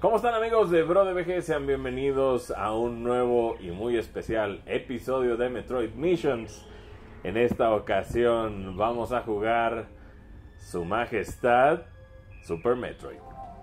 ¿Cómo están, amigos de BroDBG? Sean bienvenidos a un nuevo y muy especial episodio de Metroid Missions. En esta ocasión vamos a jugar Su Majestad Super Metroid.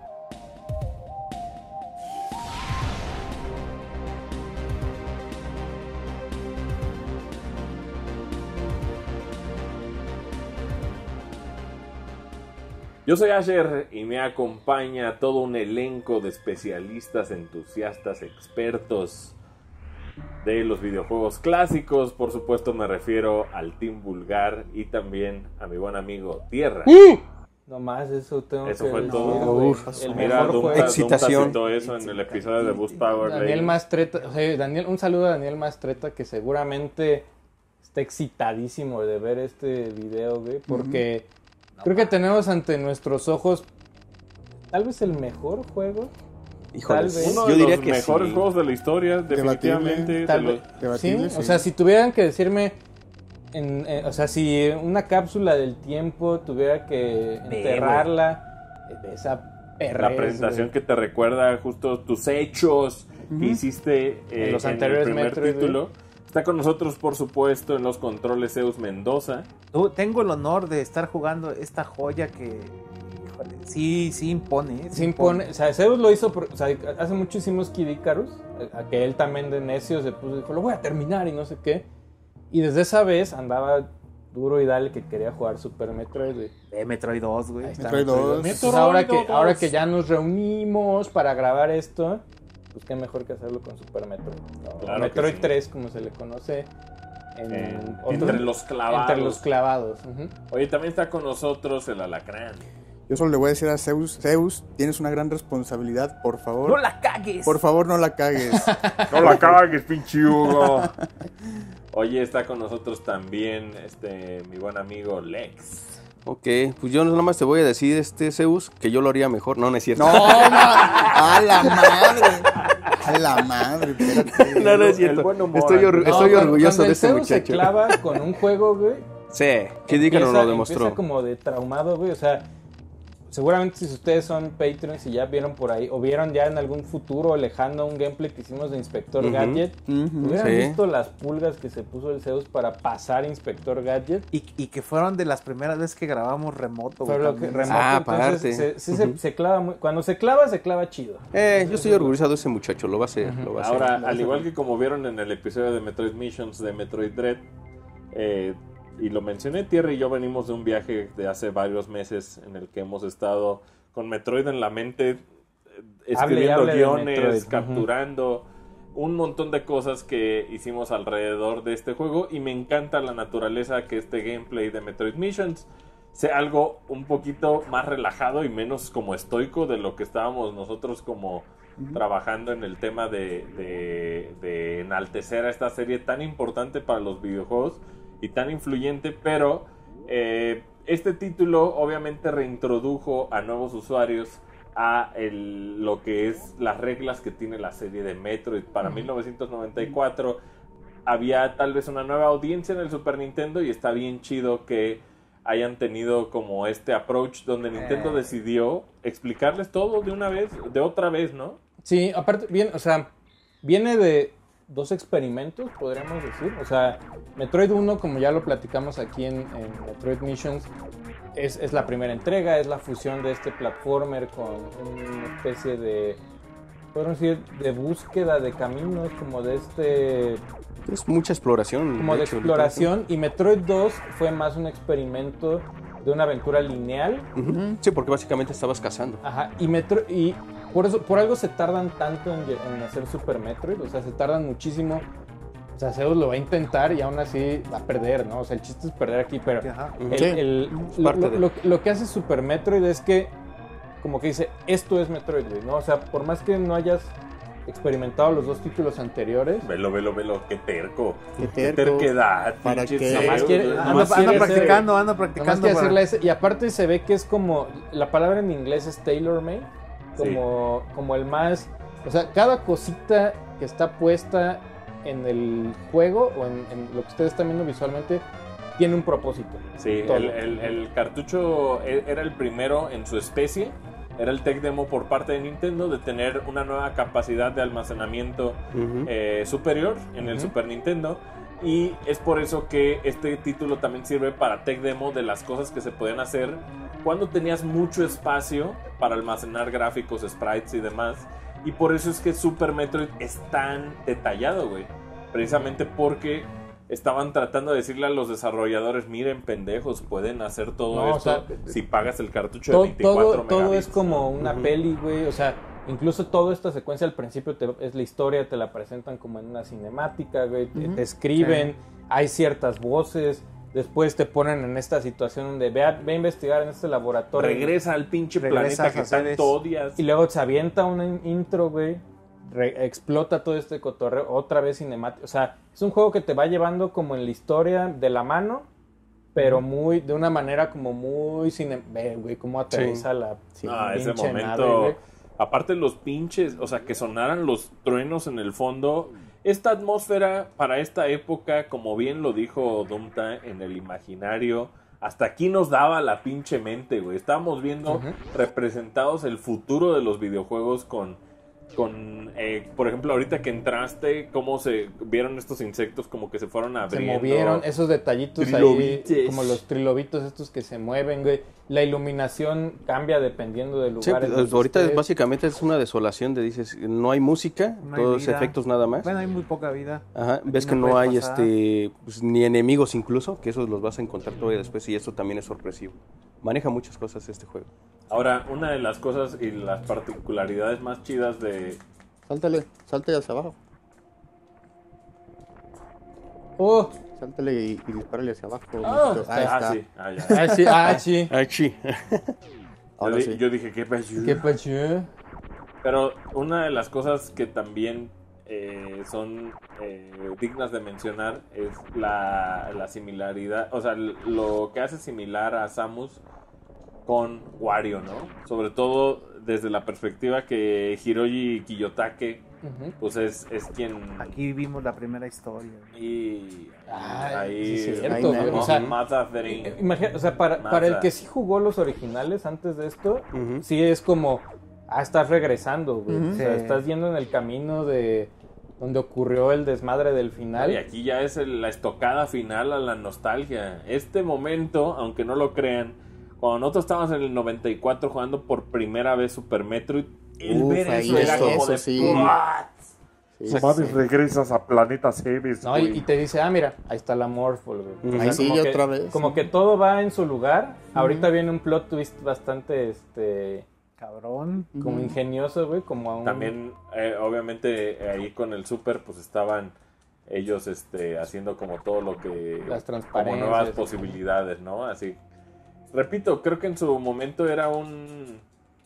Yo soy Asher y me acompaña todo un elenco de especialistas, entusiastas, expertos de los videojuegos clásicos. Por supuesto me refiero al Team Vulgar y también a mi buen amigo Tierra. No más, eso tengo Eso que fue decir, todo. güey. El mira, Excitación. citó eso en el episodio de Boost Power. Daniel Mastreta, o sea, un saludo a Daniel Mastreta, que seguramente está excitadísimo de ver este video, güey, porque creo que tenemos ante nuestros ojos tal vez el mejor juego. Híjoles, Tal vez. Uno yo de diría los que mejores sí. juegos de la historia, definitivamente. Tal vez. Sí, o sea, si tuvieran que decirme, o sea, si una cápsula del tiempo tuviera que enterrarla, esa perrez, La presentación güey. que te recuerda justo tus hechos que hiciste En los en anteriores el primer Metroid, título. Está con nosotros, por supuesto, en los controles Zeus Mendoza. Tengo el honor de estar jugando esta joya que, híjole, sí impone. Se impone, o sea, Zeus lo hizo, o sea, hace mucho hicimos Kid Icarus, a que él también de necio se puso, dijo, lo voy a terminar y no sé qué. Y desde esa vez andaba duro y dale que quería jugar Super Metroid, güey. Metroid 2, güey. Ahí está, Metroid 2. Entonces, ahora que ya nos reunimos para grabar esto, pues qué mejor que hacerlo con Super Metroid. ¿no? Claro Metroid que sí. 3, como se le conoce. Entre los clavados. Entre los clavados. Ujú. Oye, también está con nosotros el Alacrán. Yo solo le voy a decir a Zeus, Zeus, tienes una gran responsabilidad, por favor. ¡No la cagues! Por favor, no la cagues. ¡No la cagues, pinche Hugo! Oye, está con nosotros también mi buen amigo Lex. Ok, pues yo nada más te voy a decir, Zeus, que yo lo haría mejor. No, no es cierto. No, a la madre. A la madre, espérate. No, no es El cierto. buen humor. Estoy orgulloso Cuando de el este Zeus se muchacho. clava con un juego, güey. Sí, que digan lo demostró. Empieza como de traumado, güey. O sea, seguramente si ustedes son Patreons y ya vieron por ahí, o vieron ya en algún futuro lejano un gameplay que hicimos de Inspector Gadget, hubieran sí. visto las pulgas que se puso el Zeus para pasar Inspector Gadget. Y que fueron de las primeras veces que grabamos remoto, Fue güey. lo que también. remoto, aparte. entonces se clava muy, cuando se clava chido. Yo estoy orgulloso de ese muchacho, lo va a hacer, lo va a hacer. Ahora, al igual que como vieron en el episodio de Metroid Missions de Metroid Dread, y lo mencioné, Tierra y yo venimos de un viaje de hace varios meses en el que hemos estado con Metroid en la mente, escribiendo Hable de guiones, Metroid. capturando un montón de cosas que hicimos alrededor de este juego, y me encanta la naturaleza que este gameplay de Metroid Missions sea algo un poquito más relajado y menos como estoico de lo que estábamos nosotros como trabajando en el tema de enaltecer a esta serie tan importante para los videojuegos y tan influyente, pero este título obviamente reintrodujo a nuevos usuarios a lo que es las reglas que tiene la serie de Metroid. Para 1994 había tal vez una nueva audiencia en el Super Nintendo, y está bien chido que hayan tenido como este approach donde Nintendo decidió explicarles todo de una vez, de otra vez, ¿no? Sí, aparte, bien, o sea, viene de dos experimentos, podríamos decir. O sea, Metroid 1, como ya lo platicamos aquí en Metroid Missions, es la primera entrega, es la fusión de este platformer con una especie de, podemos decir, de búsqueda de caminos, como de Es mucha exploración. como de hecho, exploración. Y Metroid 2 fue más un experimento de una aventura lineal. Ujú. Sí, porque básicamente estabas cazando. Ajá, y por algo se tardan tanto en hacer Super Metroid, o sea, se tardan muchísimo. O sea, Zeus lo va a intentar y aún así va a perder, ¿no? O sea, el chiste es perder aquí, pero Ajá. lo que hace Super Metroid es que, como que dice, esto es Metroid, güey, ¿no? O sea, por más que no hayas experimentado los dos títulos anteriores, Velo, qué terco. Qué terco. terquedad. ¿Para pinche qué? Zeus. Nomás quiere- Anda nomás quiere practicando, anda nomás practicando. que para- hacerla ese, y aparte se ve que es como, la palabra en inglés es tailor-made, como el más, o sea, cada cosita que está puesta en el juego o en lo que ustedes están viendo visualmente tiene un propósito. Sí, Todo. el cartucho era el primero en su especie era el tech demo por parte de Nintendo de tener una nueva capacidad de almacenamiento superior en el Super Nintendo. Y es por eso que este título también sirve para tech demo de las cosas que se podían hacer cuando tenías mucho espacio para almacenar gráficos, sprites y demás. Y por eso es que Super Metroid es tan detallado, güey. Precisamente porque estaban tratando de decirle a los desarrolladores, miren, pendejos, pueden hacer todo esto si pagas el cartucho de 24 megabits. Todo es como una peli, güey. O sea, incluso toda esta secuencia al principio es la historia, te la presentan como en una cinemática, güey. Te escriben, hay ciertas voces. Después te ponen en esta situación donde ve a investigar en este laboratorio. Regresa al pinche planeta que tanto odias. Y luego se avienta un intro, güey. Explota todo este cotorreo. Otra vez cinemático. O sea, es un juego que te va llevando como en la historia de la mano. Pero muy, de una manera como muy güey, cómo aterriza la ese momento. Nave, aparte los pinches, o sea, que sonaran los truenos en el fondo. Esta atmósfera para esta época, como bien lo dijo Dumta, en el imaginario, hasta aquí nos daba la pinche mente, güey. Estábamos viendo representados el futuro de los videojuegos con por ejemplo, ahorita que entraste, cómo se vieron estos insectos como que se fueron abriendo. Se movieron esos detallitos ahí, como los trilobitos estos que se mueven, güey. La iluminación cambia dependiendo del lugar. Sí, pues, ahorita básicamente es una desolación de dices, no hay música, no hay todos vida. Efectos nada más. Bueno, hay muy poca vida. Ajá, ves que no hay pues, ni enemigos incluso, que esos los vas a encontrar todavía después y eso también es sorpresivo. Maneja muchas cosas este juego. Ahora, una de las cosas y las particularidades más chidas de... Sáltale hacia abajo. Sáltale y dispárale hacia abajo. Ahí está. Sí. Ahora sí. Yo dije, ¿qué pasó? Pero una de las cosas que también son dignas de mencionar es la similaridad, o sea, lo que hace similar a Samus con Wario, ¿no? Sobre todo desde la perspectiva que Hiroshi Kiyotake pues es quien... Aquí vimos la primera historia. Y ahí sí es cierto, o sea, para el que sí jugó los originales antes de esto, sí es como, estás regresando, güey. O sea, estás yendo en el camino de donde ocurrió el desmadre del final. Y aquí ya es la estocada final a la nostalgia. Este momento, aunque no lo crean, cuando nosotros estábamos en el 94 jugando por primera vez Super Metroid, el ver eso era como de... regresas a Planeta Series, no, y te dice, mira, ahí está la Morphle, güey. Ahí sigue otra vez. Como que todo va en su lugar. Ahorita viene un plot twist bastante, cabrón. Como ingenioso, güey, como a un... También, obviamente, ahí con el Super, pues estaban ellos haciendo como todo lo que... Las transparencias. Como nuevas posibilidades, ¿no? Así... Repito, creo que en su momento era un...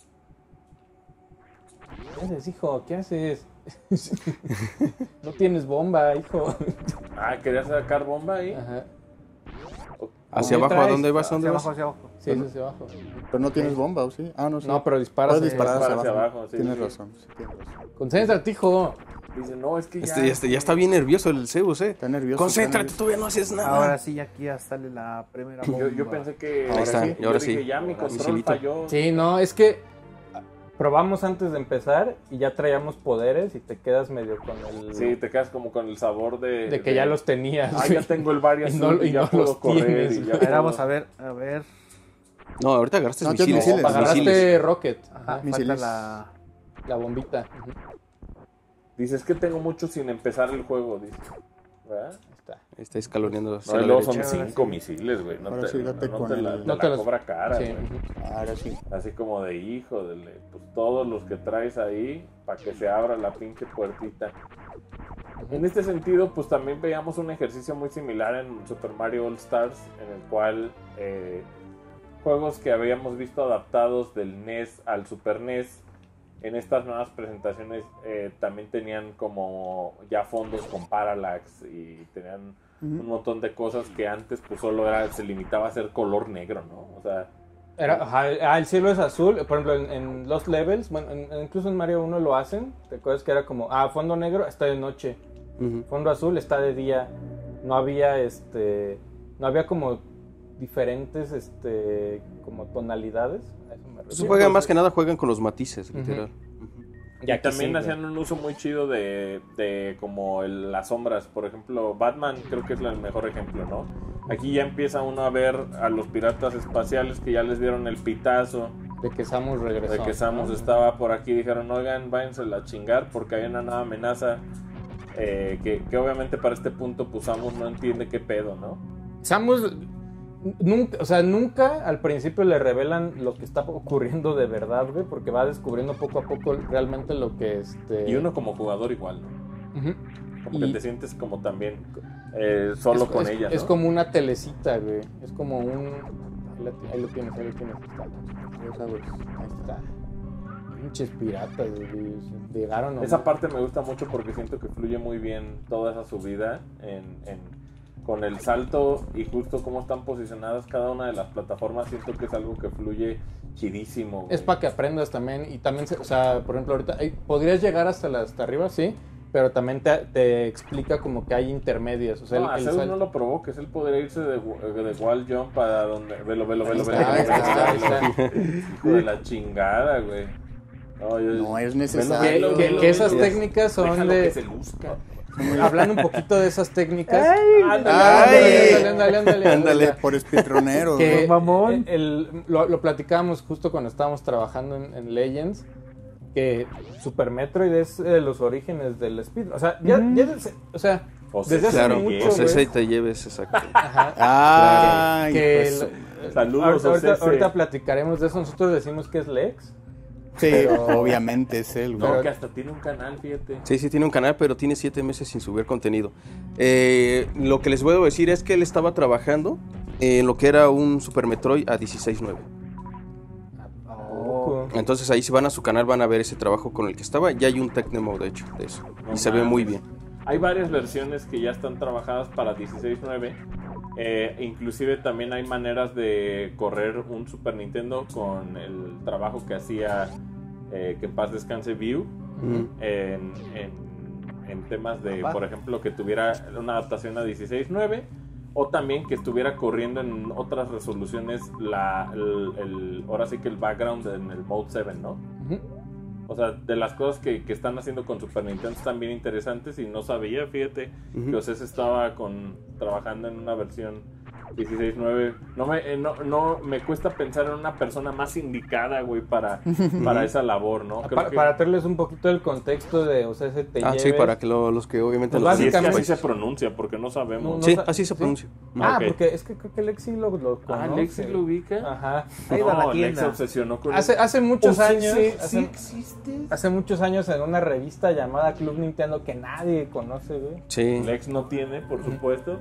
¿Qué haces, hijo? ¿Qué haces? No tienes bomba, hijo. ¿Querías sacar bomba ahí? Ajá. ¿Hacia abajo? ¿A dónde vas? Hacia abajo. Sí, es hacia abajo. Pero no tienes bomba, ¿o sí? No, sí. No, pero disparas. Puedes disparar hacia abajo. Sí, tienes razón. Concéntrate, hijo. Dice, no, es que ya... Ya está bien nervioso el Zeus, Está nervioso. Concéntrate, todavía no haces nada. Ahora sí, aquí ya sale la primera bomba. Yo pensé que... Ahora está, y ahora dije, sí. ya mi control falló. Sí, no, es que probamos antes de empezar y ya traíamos poderes y te quedas medio con el... Sí, te quedas como con el sabor de que ya los tenías. Ya tengo el Vario azul y ya no puedo los correr. tienes, Y ya vamos a ver. No, ahorita agarraste misiles. Agarraste Rocket. Ajá, misiles. falta la bombita. Dices que tengo mucho sin empezar el juego, dice. ¿Verdad? Está escaloneando. No, y luego son 5 misiles, güey. No Ahora te, sí, date no con te la, el- te No la te los- cobra cara, Sí. güey. Ahora sí. Así como de hijo, pues todos los que traes ahí para que se abra la pinche puertita. En este sentido, pues también veíamos un ejercicio muy similar en Super Mario All Stars, en el cual juegos que habíamos visto adaptados del NES al Super NES, en estas nuevas presentaciones también tenían como ya fondos con parallax y tenían un montón de cosas que antes pues solo se limitaba a ser color negro, ¿no? O sea... el cielo es azul, por ejemplo en Lost Levels, bueno, incluso en Mario 1 lo hacen, ¿te acuerdas que era como, fondo negro está de noche, fondo azul está de día, no había como diferentes como tonalidades. A eso me refiero. Eso juegan más que nada, juegan con los matices, literal. Y aquí también sí, hacían un uso muy chido de como las sombras. Por ejemplo, Batman creo que es el mejor ejemplo, ¿no? Aquí ya empieza uno a ver a los piratas espaciales que ya les dieron el pitazo de que Samus regresó. de que Samus estaba por aquí. Dijeron, oigan, váyanse a chingar porque hay una nueva amenaza que obviamente para este punto pues Samus no entiende qué pedo, ¿no? Samus nunca al principio le revelan lo que está ocurriendo de verdad, güey, porque va descubriendo poco a poco realmente lo que Y uno como jugador igual, ¿no? Uh-huh. Como que te sientes como también solo con ella, ¿no? Es como una telecita, güey. Es como un... Ahí lo tienes. Ahí está. Pinches piratas, güey. Llegaron... Esa parte me gusta mucho porque siento que fluye muy bien toda esa subida con el salto y justo cómo están posicionadas cada una de las plataformas. Siento que es algo que fluye chidísimo, güey. Es para que aprendas también. Y también, por ejemplo, ahorita podrías llegar hasta arriba, sí, pero también te explica como que hay intermedias. O sea, no, a Zeus no lo provoques, él podría irse de wall jump para donde... Velo. Hijo de la chingada, güey. No es necesario. Que esas técnicas son Déjalo de... que se luzca. Hablando un poquito de esas técnicas. Ándale, por speedrunero. Que mamón. Lo platicábamos justo cuando estábamos trabajando en Legends. Que Super Metroid es los orígenes del speedrun. O sea, desde hace Claro, mucho, OCC te lleves, exacto. Ajá. Saludos, ahorita platicaremos de eso. Nosotros decimos que es Lex. Sí, pero, obviamente es él, güey. No, que hasta tiene un canal, fíjate. Sí, tiene un canal, pero tiene 7 meses sin subir contenido. Lo que les puedo decir es que él estaba trabajando en lo que era un Super Metroid a 16:9. Entonces ahí si van a su canal van a ver ese trabajo con el que estaba. Ya hay un Tecnemo, de hecho, de eso. No y se ve muy bien. Hay varias versiones que ya están trabajadas para 16.9. Inclusive también hay maneras de correr un Super Nintendo con el trabajo que hacía que en paz descanse View en temas de, por ejemplo, que tuviera una adaptación a 16.9 o también que estuviera corriendo en otras resoluciones ahora sí que el background en el Mode 7, ¿no? O sea, de las cosas que están haciendo con Super Nintendo están bien interesantes y no sabía, fíjate, que Océs estaba trabajando en una versión 16.9. No me cuesta pensar en una persona más indicada, güey, para esa labor, ¿no? Para traerles un poquito el contexto de Océs te lleves. Sí, para que los que obviamente... Pues sí, es que así se pronuncia, porque no sabemos. Sí, así se pronuncia. Okay. Porque es que creo que Lexi lo conoce. ¿Lexi lo ubica? Ajá. Lexi se obsesionó con hace muchos años. ¿Sí existe? Hace muchos años en una revista llamada Club Nintendo que nadie conoce, güey. Sí. Lex no tiene, por supuesto.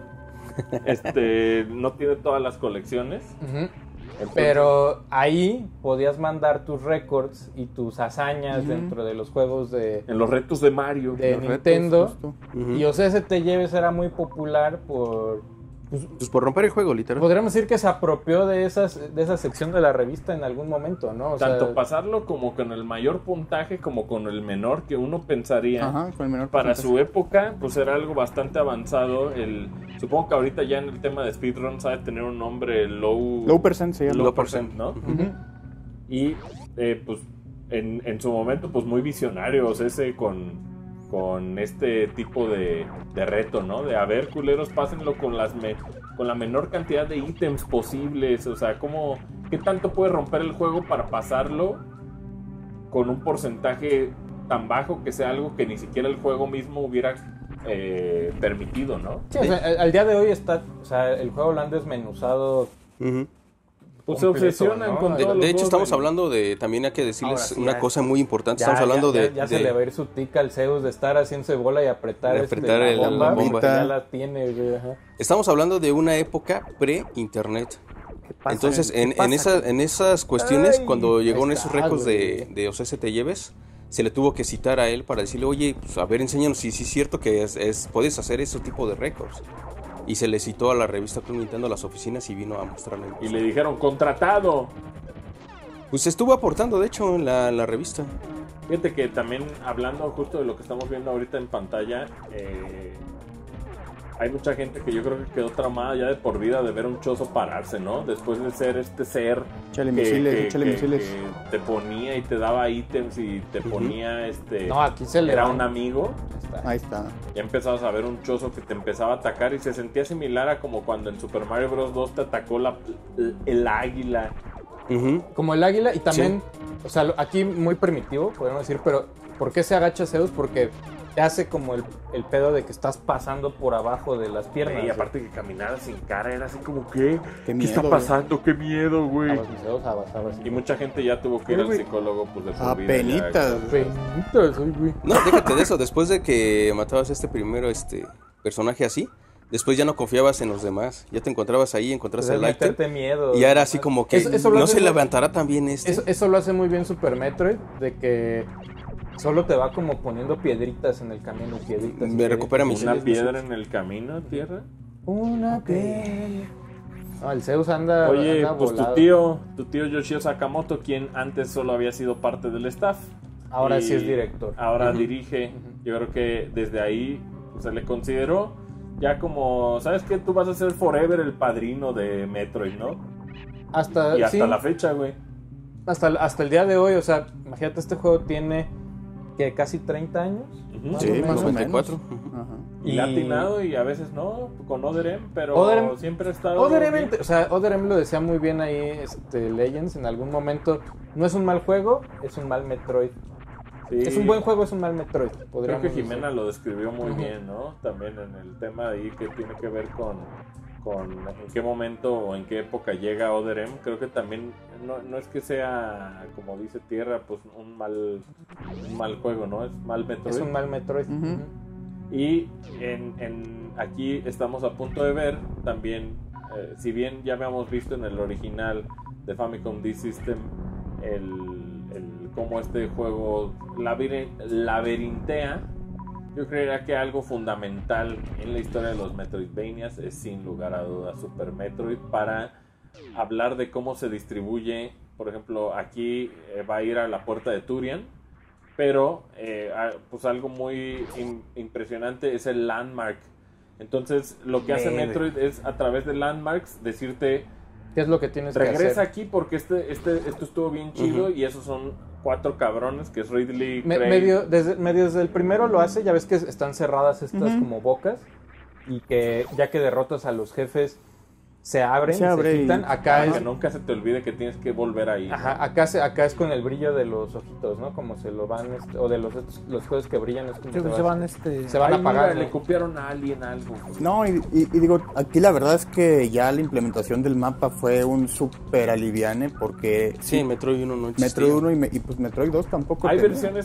No tiene todas las colecciones. Entonces, pero ahí podías mandar tus récords y tus hazañas dentro de los juegos en los retos de Mario de Nintendo. Y Océs te lleves era muy popular pues por romper el juego, literal. Podríamos decir que se apropió de esa sección de la revista en algún momento, ¿no? Tanto pasarlo como con el mayor puntaje como con el menor que uno pensaría. Con el menor para puntaje. su época, pues era algo bastante avanzado. Supongo que ahorita ya en el tema de speedrun sabe tener un nombre low percent, se llama. Low percent, ¿no? Y pues en su momento, pues muy visionarios con este tipo de reto, ¿no? De a ver, culeros, pásenlo con la menor cantidad de ítems posibles. O sea, ¿qué tanto puede romper el juego para pasarlo con un porcentaje tan bajo que sea algo que ni siquiera el juego mismo hubiera permitido, ¿no? Sí, o sea, al día de hoy el juego lo han desmenuzado. Pues se obsesionan, ¿no? Con todo. De hecho, estamos hablando también hay que decirles una cosa muy importante. Estamos hablando ya se le va a ir su tica al Zeus de estar haciéndose bola y apretar la bomba. Ya la tiene, güey. Ajá. Estamos hablando de una época pre-internet. Entonces, en esas cuestiones, cuando llegó en esos récords de Océs te lleves, se le tuvo que citar a él para decirle, oye, pues, a ver, enséñanos si es cierto que puedes hacer ese tipo de récords. Y se le citó a la revista Club Nintendo a las oficinas y vino a mostrarle. Y le dijeron, contratado. Pues estuvo aportando, de hecho, en la revista. Fíjate que también, hablando justo de lo que estamos viendo ahorita en pantalla, hay mucha gente que yo creo que quedó traumada ya de por vida de ver un chozo pararse, ¿no? Después de ser este ser Échale misiles. que te ponía y te daba ítems y te ponía No, aquí se le era da un amigo. Ahí está. Ya empezabas a ver un chozo que te empezaba a atacar y se sentía similar a como cuando en Super Mario Bros. 2 te atacó el águila. como el águila y también, o sea, aquí muy primitivo, podemos decir, pero ¿por qué se agacha Zeus? Porque te hace como el pedo de que estás pasando por abajo de las piernas. Y aparte que caminar sin cara era así como que ¿qué miedo, está pasando? ¡Qué miedo, güey! Abas. Y mucha gente ya tuvo que ir al psicólogo pues de por vida. Apenitas. Güey. No, déjate de eso. Después de que matabas a este primero personaje así, después ya no confiabas en los demás. Ya te encontrabas ahí, encontraste el meterte ítem. miedo. Y ya era así como que Eso lo no hace se muy- levantará tan bien este. Eso lo hace muy bien Super Metroid, de que solo te va como poniendo piedritas en el camino, piedritas. Me recupera mis Una misiles, piedra en el camino, tierra. Una piedra. No, el Zeus anda Oye, anda pues volado. tu tío Yoshio Sakamoto, quien antes solo había sido parte del staff. Ahora y sí es director. Ahora dirige. Yo creo que desde ahí pues, se le consideró ya como, ¿sabes qué? Tú vas a ser forever el padrino de Metroid, ¿no? Hasta, Y hasta sí, la fecha, güey. hasta el día de hoy, o sea, imagínate, este juego tiene que casi 30 años. Ujú. Sí, más o 94. menos. Ajá. Y le ha atinado y a veces no, con Other M, pero Other siempre ha estado Other bien. M, o sea, Other M lo decía muy bien ahí, Legends, en algún momento. No es un mal juego, es un mal Metroid. Sí. Es un buen juego, es un mal Metroid. Creo podríamos que decir. Jimena lo describió muy Ujú. bien, ¿no? También en el tema ahí que tiene que ver con en qué momento o en qué época llega Other M. Creo que también no es que sea, como dice Tierra, pues un mal juego, ¿no? Es mal Metroid. Es un mal Metroid. Ujú. Ujú. Y aquí estamos a punto de ver también, si bien ya habíamos visto en el original de Famicom D System cómo este juego laberintea, yo creería que algo fundamental en la historia de los Metroidvanias es sin lugar a dudas Super Metroid para hablar de cómo se distribuye. Por ejemplo, aquí va a ir a la puerta de Turian, pero pues algo muy impresionante es el landmark. Entonces lo que hace Metroid es a través de landmarks decirte ¿Qué es lo que tienes que regresa hacer? aquí porque esto estuvo bien chido. Y esos son 4 cabrones que es Ridley, Craig. Medio desde el primero lo hace, ya ves que están cerradas estas como bocas y que ya que derrotas a los jefes se abren, Se abre se quitan. y- Acá Para es que nunca se te olvide que tienes que volver ahí, ¿no? ajá, acá es con el brillo de los ojitos, ¿no? Como se lo van o de los cosas que brillan es como Se van se van Ay, a apagar. mira, ¿no? le copiaron a alguien algo. No, y digo, aquí la verdad es que ya la implementación del mapa fue un súper aliviane porque Sí, Metroid 1 no existía. Metroid 1 y pues Metroid 2 tampoco Hay tenía. versiones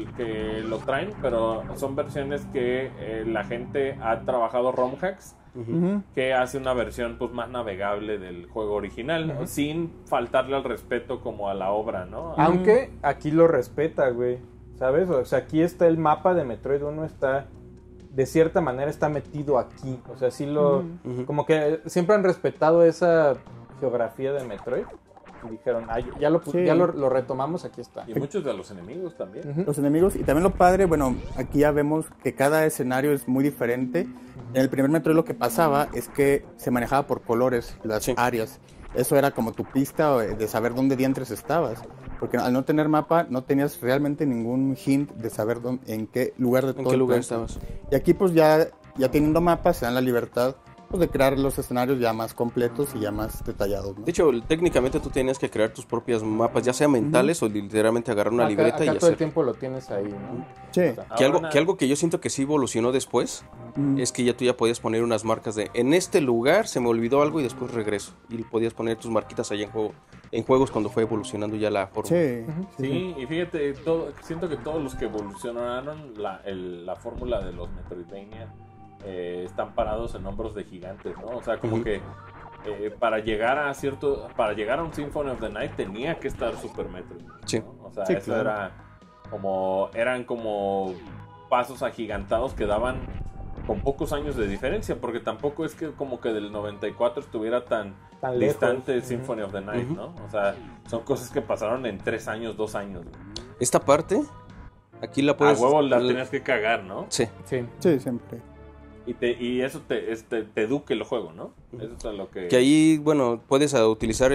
que lo traen, pero son versiones que la gente ha trabajado ROM hacks, Ujú. que hace una versión pues más navegable del juego original, ¿no? Sin faltarle al respeto como a la obra, ¿no? Aunque aquí lo respeta, güey. ¿Sabes? O sea, aquí está el mapa de Metroid 1, está de cierta manera está metido aquí. O sea, sí lo como que siempre han respetado esa geografía de Metroid. Y dijeron, ah, Sí. ya lo retomamos, aquí está. Y muchos de los enemigos también. Ujú. Los enemigos, y también lo padre, bueno, aquí ya vemos que cada escenario es muy diferente. En el primer Metroid lo que pasaba es que se manejaba por colores las Sí. áreas. Eso era como tu pista de saber dónde diantres estabas. Porque al no tener mapa, no tenías realmente ningún hint de saber en qué lugar de ¿En todo qué el lugar planeta. estabas? Y aquí pues ya teniendo mapas se dan la libertad pues, de crear los escenarios ya más completos y ya más detallados, ¿no? De hecho, técnicamente tú tenías que crear tus propios mapas, ya sean mentales o literalmente agarrar una libreta acá y todo el hacer. tiempo lo tienes ahí, ¿no? Sí. Que algo que yo siento que sí evolucionó después es que tú ya podías poner unas marcas de en este lugar se me olvidó algo y después regreso. Y podías poner tus marquitas allá en juegos cuando fue evolucionando ya la forma. Sí. Sí, y fíjate, siento que todos los que evolucionaron la fórmula de los Metroidvania están parados en hombros de gigantes, ¿no? O sea, como que para llegar a un Symphony of the Night tenía que estar Super Metroid, ¿no? Sí. O sea, Sí, eso claro. eran como pasos agigantados que daban con pocos años de diferencia, porque tampoco es que como que del 94 estuviera tan Tan distante lejos. Symphony of the Night, ¿no? O sea, son cosas que pasaron en 3 años, 2 años. Esta parte, aquí la A puedes... huevo la tenías que cagar, ¿no? Sí. Sí. Sí, siempre. Y eso te eduque el juego, ¿no? Eso es a lo que... Que ahí, bueno, puedes utilizar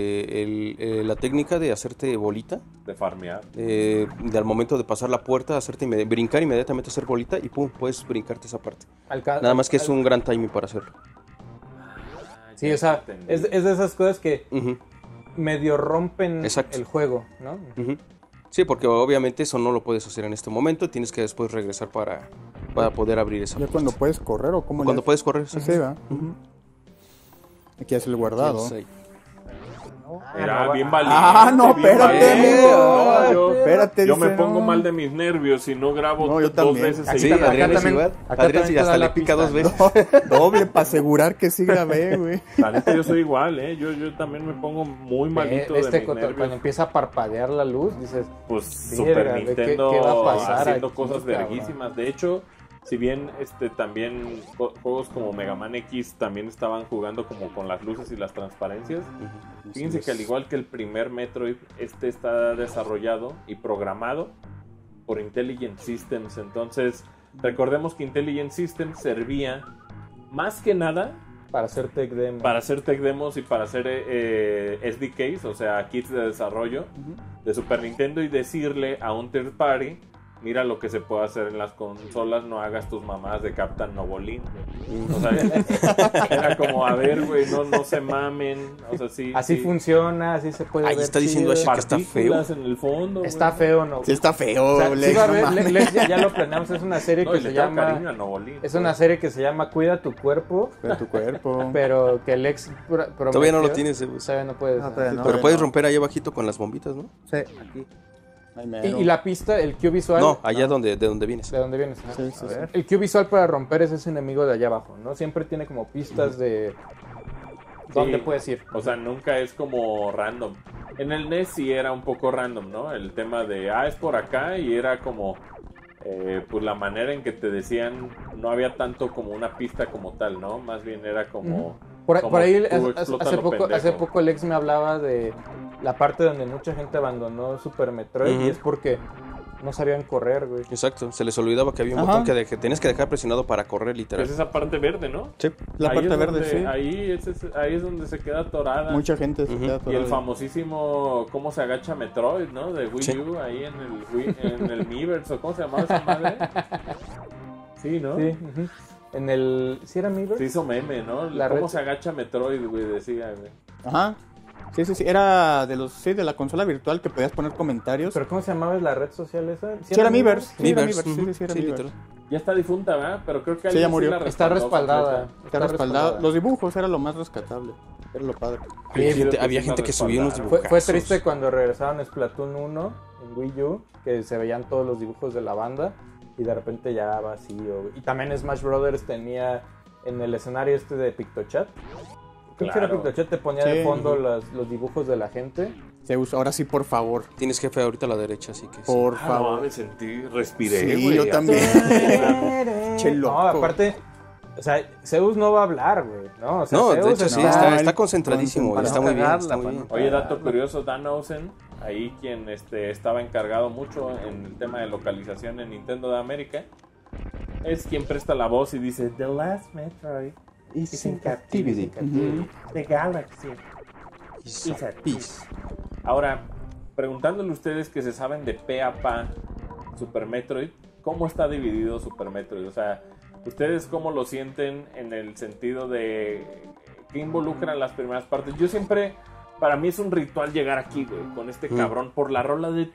la técnica de hacerte bolita. De farmear. Al momento de pasar la puerta, brincar inmediatamente, hacer bolita y pum, puedes brincarte esa parte. Nada más que es un gran timing para hacerlo. Sí, o sea, es de esas cosas que medio rompen Exacto. el juego, ¿no? Sí, porque obviamente eso no lo puedes hacer en este momento, tienes que después regresar para poder abrir esa ¿Ya puerta. cuando puedes correr o cómo? Cuando puedes correr, sí. Sí, va. Aquí hace el guardado. Sí, Era bien valiente. No, bien espérate, valiente. amigo. No, yo Espérate, yo me dice, pongo no. mal de mis nervios si no grabo No, yo 2 también. veces Sí, seguidas. Adrián es también- igual. acá Adrián también sí te hasta da le la pica pista, 2 veces. Doble para asegurar que sí grabé, güey. La neta, yo soy igual, ¿eh? Yo también me pongo muy malito de mis nervios. Cuando empieza a parpadear la luz, dices, Pues Verga, Super Nintendo ¿qué va a pasar haciendo aquí, cosas cabrón? verguísimas. De hecho, si bien también juegos como Mega Man X también estaban jugando como con las luces y las transparencias. Fíjense que al igual que el primer Metroid, está desarrollado y programado por Intelligent Systems. Entonces, recordemos que Intelligent Systems servía más que nada para hacer tech demo. para hacer tech demos y para hacer SDKs, o sea, kits de desarrollo de Super Nintendo, y decirle a un third party: mira lo que se puede hacer en las consolas, no hagas tus mamadas de Captain Novolín. O sea, era como, a ver, güey, no se mamen. O sea, sí. Así sí. funciona, así se puede Ahí ver está diciendo chido. Ash que está feo. Partículas en el fondo. Está güey. feo, ¿no? Sí está feo, O sea, sí Lex, va a no haber- mames. Lex, ya lo planeamos, es una serie No, que y le se tengo cariño llama... a Novolín. Es una serie que se llama Cuida tu cuerpo, De tu cuerpo. pero que Lex prometió... Todavía no lo tienes, Sebus. Todavía no puedes. No, todavía no. Pero puedes romper ahí abajito con las bombitas, ¿no? Sí, aquí. Ay, mero. Y la pista, el cue visual... No, allá de donde vienes. ¿De dónde vienes? Sí, sí, A sí. ver. El cue visual para romper es ese enemigo de allá abajo, ¿no? Siempre tiene como pistas de... ¿Dónde Sí. puedes ir? O sea, nunca es como random. En el NES sí era un poco random, ¿no? El tema de, es por acá, y era como, pues la manera en que te decían, no había tanto como una pista como tal, ¿no? Más bien era como... Por como ahí tú explota lo hace pendejo. poco Lex me hablaba de la parte donde mucha gente abandonó Super Metroid, Ujú. y es porque no sabían correr, güey. Exacto, se les olvidaba que había un Ajá. botón que tenías que dejar presionado para correr, literal. Es esa parte verde, ¿no? Sí. La Ahí parte es verde, donde- sí. Ahí es donde se queda atorada. Mucha gente se Ujú. queda Y el atorada. famosísimo cómo se agacha Metroid, ¿no? De Wii Sí. U, ahí en el Miiverse, o cómo se llamaba esa madre. Sí, ¿no? Sí, ujú. En el... ¿Sí era Miiverse? Se hizo meme, ¿no? La ¿Cómo red- se agacha Metroid, güey? Decía, güey. Ajá. Sí, sí, sí. Era de la consola virtual que podías poner comentarios. ¿Pero cómo se llamaba la red social esa? Sí, era Miiverse. Sí, era Miiverse, Miiverse. Sí, sí, era sí, Miiverse. literal. Ya está difunta, ¿verdad? Pero creo que Sí, alguien ya murió. la Está respaldó respaldada. completa. Está respaldado. Los dibujos era lo más rescatable. Era lo padre. Había Sí, gente, sí, había sí, gente la que subía unos respaldaron. dibujos. Fue triste cuando regresaron Splatoon 1 en Wii U, que se veían todos los dibujos de la banda y de repente ya vacío. Y también Smash Brothers tenía en el escenario de PictoChat. Creo que era Claro. PictoChat, te ponía Sí. de fondo los dibujos de la gente. Zeus, ahora sí, por favor. Tienes jefe ahorita a la derecha, así que sí. Por Ah, no, favor. me sentí, respiré, Sí, güey. yo también. Che loco. No, aparte, o sea, Zeus no va a hablar, güey, ¿no? O sea, No, de Zeus hecho sí, está- está concentradísimo, para está no muy bien, cagarla, está muy para bien. no- Oye, dato curioso, Dan Owsen, ahí quien estaba encargado mucho en el tema de localización en Nintendo de América, es quien presta la voz y dice, The Last Metroid is in captivity. The Galaxy is at peace. Ahora, preguntándole a ustedes que se saben de pe a pa Super Metroid, ¿cómo está dividido Super Metroid? O sea, ¿ustedes cómo lo sienten en el sentido de qué involucran las primeras partes? Yo siempre, para mí es un ritual llegar aquí, güey, con este cabrón por la rola de...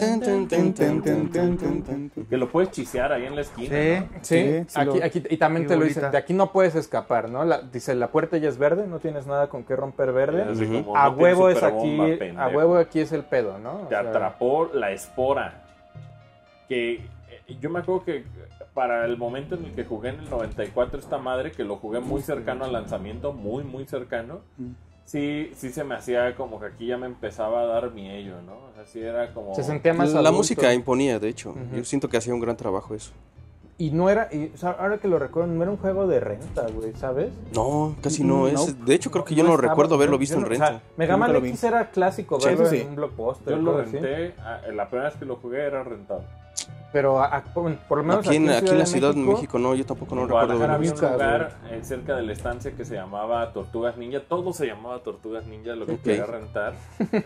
Que lo puedes chisear ahí en la esquina, Sí. ¿no? Sí, Sí, aquí, y también Qué te lo bonita. dicen, de aquí no puedes escapar, ¿no? Dice, la puerta ya es verde, no tienes nada con qué romper verde. Así como, A no huevo tienes es aquí, superbomba, pendejo. a huevo aquí es el pedo, ¿no? O Te sea, atrapó la espora. Que yo me acuerdo que para el momento en el que jugué en el 94 esta madre, que lo jugué muy cercano al lanzamiento, muy muy cercano, sí se me hacía como que aquí ya me empezaba a dar miello, ¿no? O sea, sí era como... se sentía más La adulto. música imponía, de hecho. Ujú. Yo siento que hacía un gran trabajo eso. Y no era, o sea, ahora que lo recuerdo, no era un juego de renta, güey, ¿sabes? No, casi no es. No. De hecho, creo que yo no estaba- recuerdo haberlo yo visto en no- renta. O sea, Mega Man Nunca lo vi. X era clásico Sí, verlo sí, sí. en un blockbuster. Yo lo cosas así. renté, la primera vez que lo jugué era rentado. Pero por lo menos aquí en la Ciudad de México, México, no, yo tampoco no En recuerdo Guadalajara haberlo había un visto. lugar cerca de la estancia que se llamaba Tortugas Ninja. Todo se llamaba Tortugas Ninja, lo que Ok. quería rentar.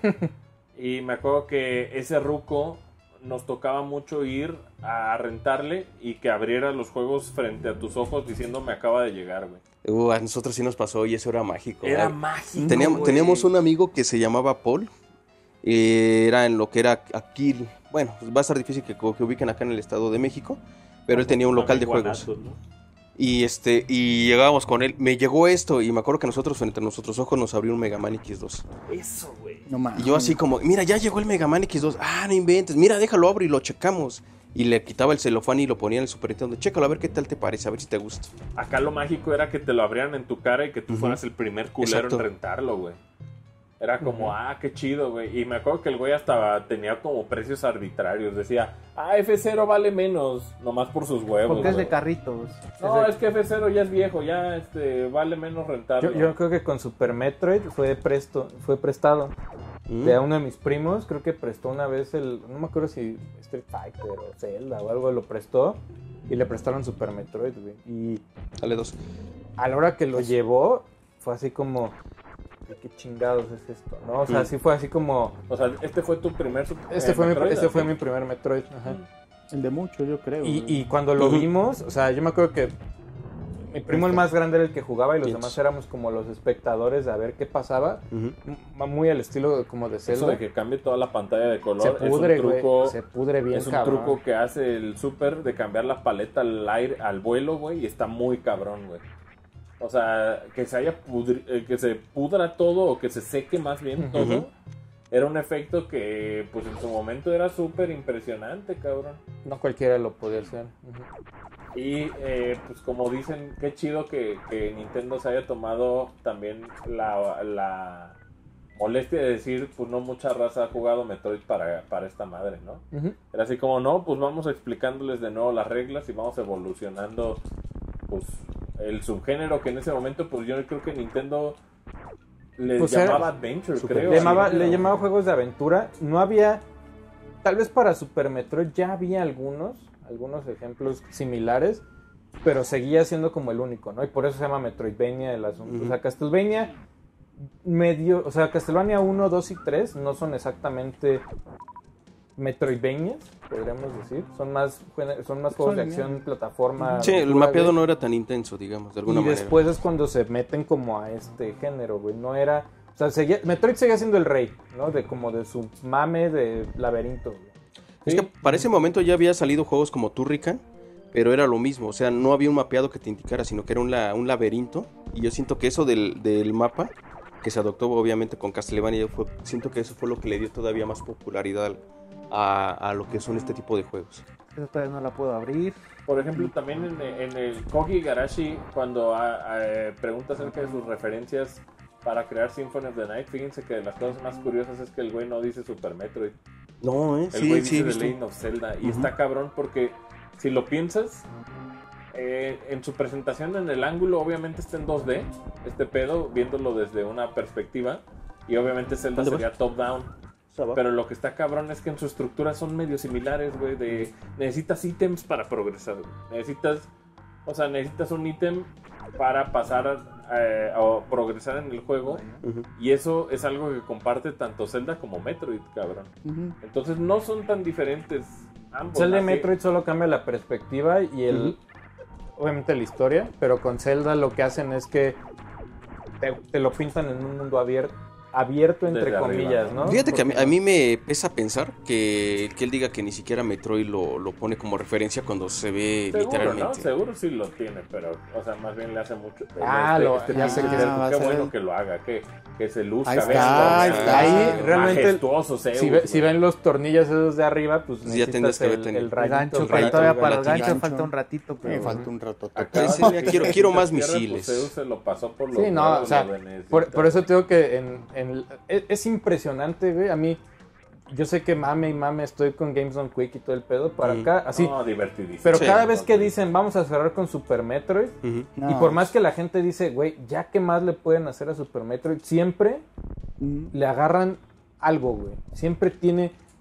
Y me acuerdo que ese ruco nos tocaba mucho ir a rentarle y que abriera los juegos frente a tus ojos diciendo me acaba de llegar, güey. A nosotros sí nos pasó y eso era mágico. Era mágico, Teníamos güey. un amigo que se llamaba Paul. Era en lo que era aquí. Bueno, pues va a estar difícil que ubiquen acá en el Estado de México. Pero él tenía un local de juegos. Guanatos, ¿no? Y llegábamos con él. Me llegó esto y me acuerdo que nosotros, frente a nuestros ojos, nos abrió un Mega Man X2. Eso, güey. No mames. Y yo así como, mira, ya llegó el Mega Man X2. Ah, no inventes. Mira, déjalo abro y lo checamos. Y le quitaba el celofán y lo ponía en el Super Nintendo. Chécalo a ver qué tal te parece, a ver si te gusta. Acá lo mágico era que te lo abrieran en tu cara y que tú fueras el primer culero Exacto. en rentarlo, güey. Era como, qué chido, güey. Y me acuerdo que el güey hasta tenía como precios arbitrarios. Decía, F0 vale menos, nomás por sus huevos. Porque es de güey. carritos. No, es que F0 ya es viejo, ya vale menos rentarlo. yo creo que con Super Metroid fue prestado. De uno de mis primos, creo que prestó una vez no me acuerdo si Street Fighter o Zelda o algo lo prestó. Y le prestaron Super Metroid, güey. Y Dale 2. a la hora que lo llevó, fue así como... ¿Qué chingados es esto? ¿No? O sea, sí fue así como... O sea, este fue tu primer Este fue Metroid, mi primer Metroid. Ajá. El de mucho, yo creo. Y cuando lo vimos, o sea, yo me acuerdo que mi primo el más grande era el que jugaba y los Bien. demás éramos como los espectadores de a ver qué pasaba. Muy al estilo como de Eso Zelda. de que cambie toda la pantalla de color Se pudre, es un truco, güey. Se pudre bien, es un cabrón. truco que hace el Super de cambiar la paleta al aire, al vuelo, güey, y está muy cabrón, güey. O sea, que que se pudra todo o que se seque más bien todo. Era un efecto que, pues en su momento era súper impresionante, cabrón. No cualquiera lo podía hacer. Y pues como dicen, qué chido que Nintendo se haya tomado también la molestia de decir, pues no mucha raza ha jugado Metroid para esta madre, ¿no? Era así como, no, pues vamos explicándoles de nuevo las reglas y vamos evolucionando, pues, el subgénero que en ese momento, pues yo creo que Nintendo le Pues llamaba era- Adventure, Super- creo. Le llamaba juegos de aventura. No había... Tal vez para Super Metroid ya había algunos ejemplos similares, pero seguía siendo como el único, ¿no? Y por eso se llama Metroidvania el asunto. O sea, Castlevania o sea, Castlevania 1, 2 y 3 no son exactamente Metroidvanias, podríamos decir. Son más juegos de acción, plataforma. Sí, el aventura, mapeado güey. no era tan intenso, digamos, de alguna Y manera. después es cuando se meten como a este género, güey. No era... O sea, Metroid seguía siendo el rey, ¿no? De su mame de laberinto, güey. Es que para ese momento ya había salido juegos como Turrican, pero era lo mismo, o sea, no había un mapeado que te indicara, sino que era un laberinto, y yo siento que eso del mapa, que se adoptó obviamente con Castlevania, siento que eso fue lo que le dio todavía más popularidad a lo que son este tipo de juegos. Esa todavía no la puedo abrir. Por ejemplo, también en el Kogi Garashi, cuando pregunta acerca de sus referencias para crear Symphony of the Night, fíjense que de las cosas más curiosas es que el güey no dice Super Metroid. No, El sí, güey sí, he dice The visto. Legend of Zelda. Y está cabrón porque si lo piensas, en su presentación en el ángulo obviamente está en 2D, este pedo, viéndolo desde una perspectiva. Y obviamente Zelda ¿Dónde sería top-down. Pero lo que está cabrón es que en su estructura son medio similares, güey. Necesitas ítems para progresar, güey. Necesitas un ítem para pasar o progresar en el juego. Y eso es algo que comparte tanto Zelda como Metroid, cabrón. Entonces no son tan diferentes ambos. Zelda y más que- Metroid solo cambia la perspectiva y obviamente la historia, pero con Zelda lo que hacen es que te lo pintan en un mundo abierto entre Desde arriba, comillas, ¿no? ¿no? Fíjate que Porque a mí me pesa pensar que él diga que ni siquiera Metroid lo pone como referencia cuando se ve Seguro, ¿no? literalmente. Seguro sí lo tiene, pero, o sea, más bien le hace mucho. ya sé pinche que- Zelda, va a qué ser bueno el- que lo haga, que se luzca. Ahí está, vean, ahí está. Ahí realmente majestuoso Zeus, si güey. ven los tornillos esos de arriba, pues Sí, ya tendrías necesitas que haber el tenido. El rayito, gancho, el que rayito, todavía el para el gancho. gancho falta un ratito, Me pero... falta un rato. Acá, Ese ya quiero más Tierra, pues, misiles. Zeus se lo pasó por los Sí, no, huevos, o sea, lo necesita. por eso te digo que es impresionante, güey. A mí, yo sé que mame estoy con Games Done Quick y todo el pedo para acá, así. No, divertidísimo. Pero Sí. cada vez que dicen, vamos a cerrar con Super Metroid, Ujú. No, y por más que la gente dice, güey, ya qué más le pueden hacer a Super Metroid, siempre le agarran algo, güey. Siempre tiene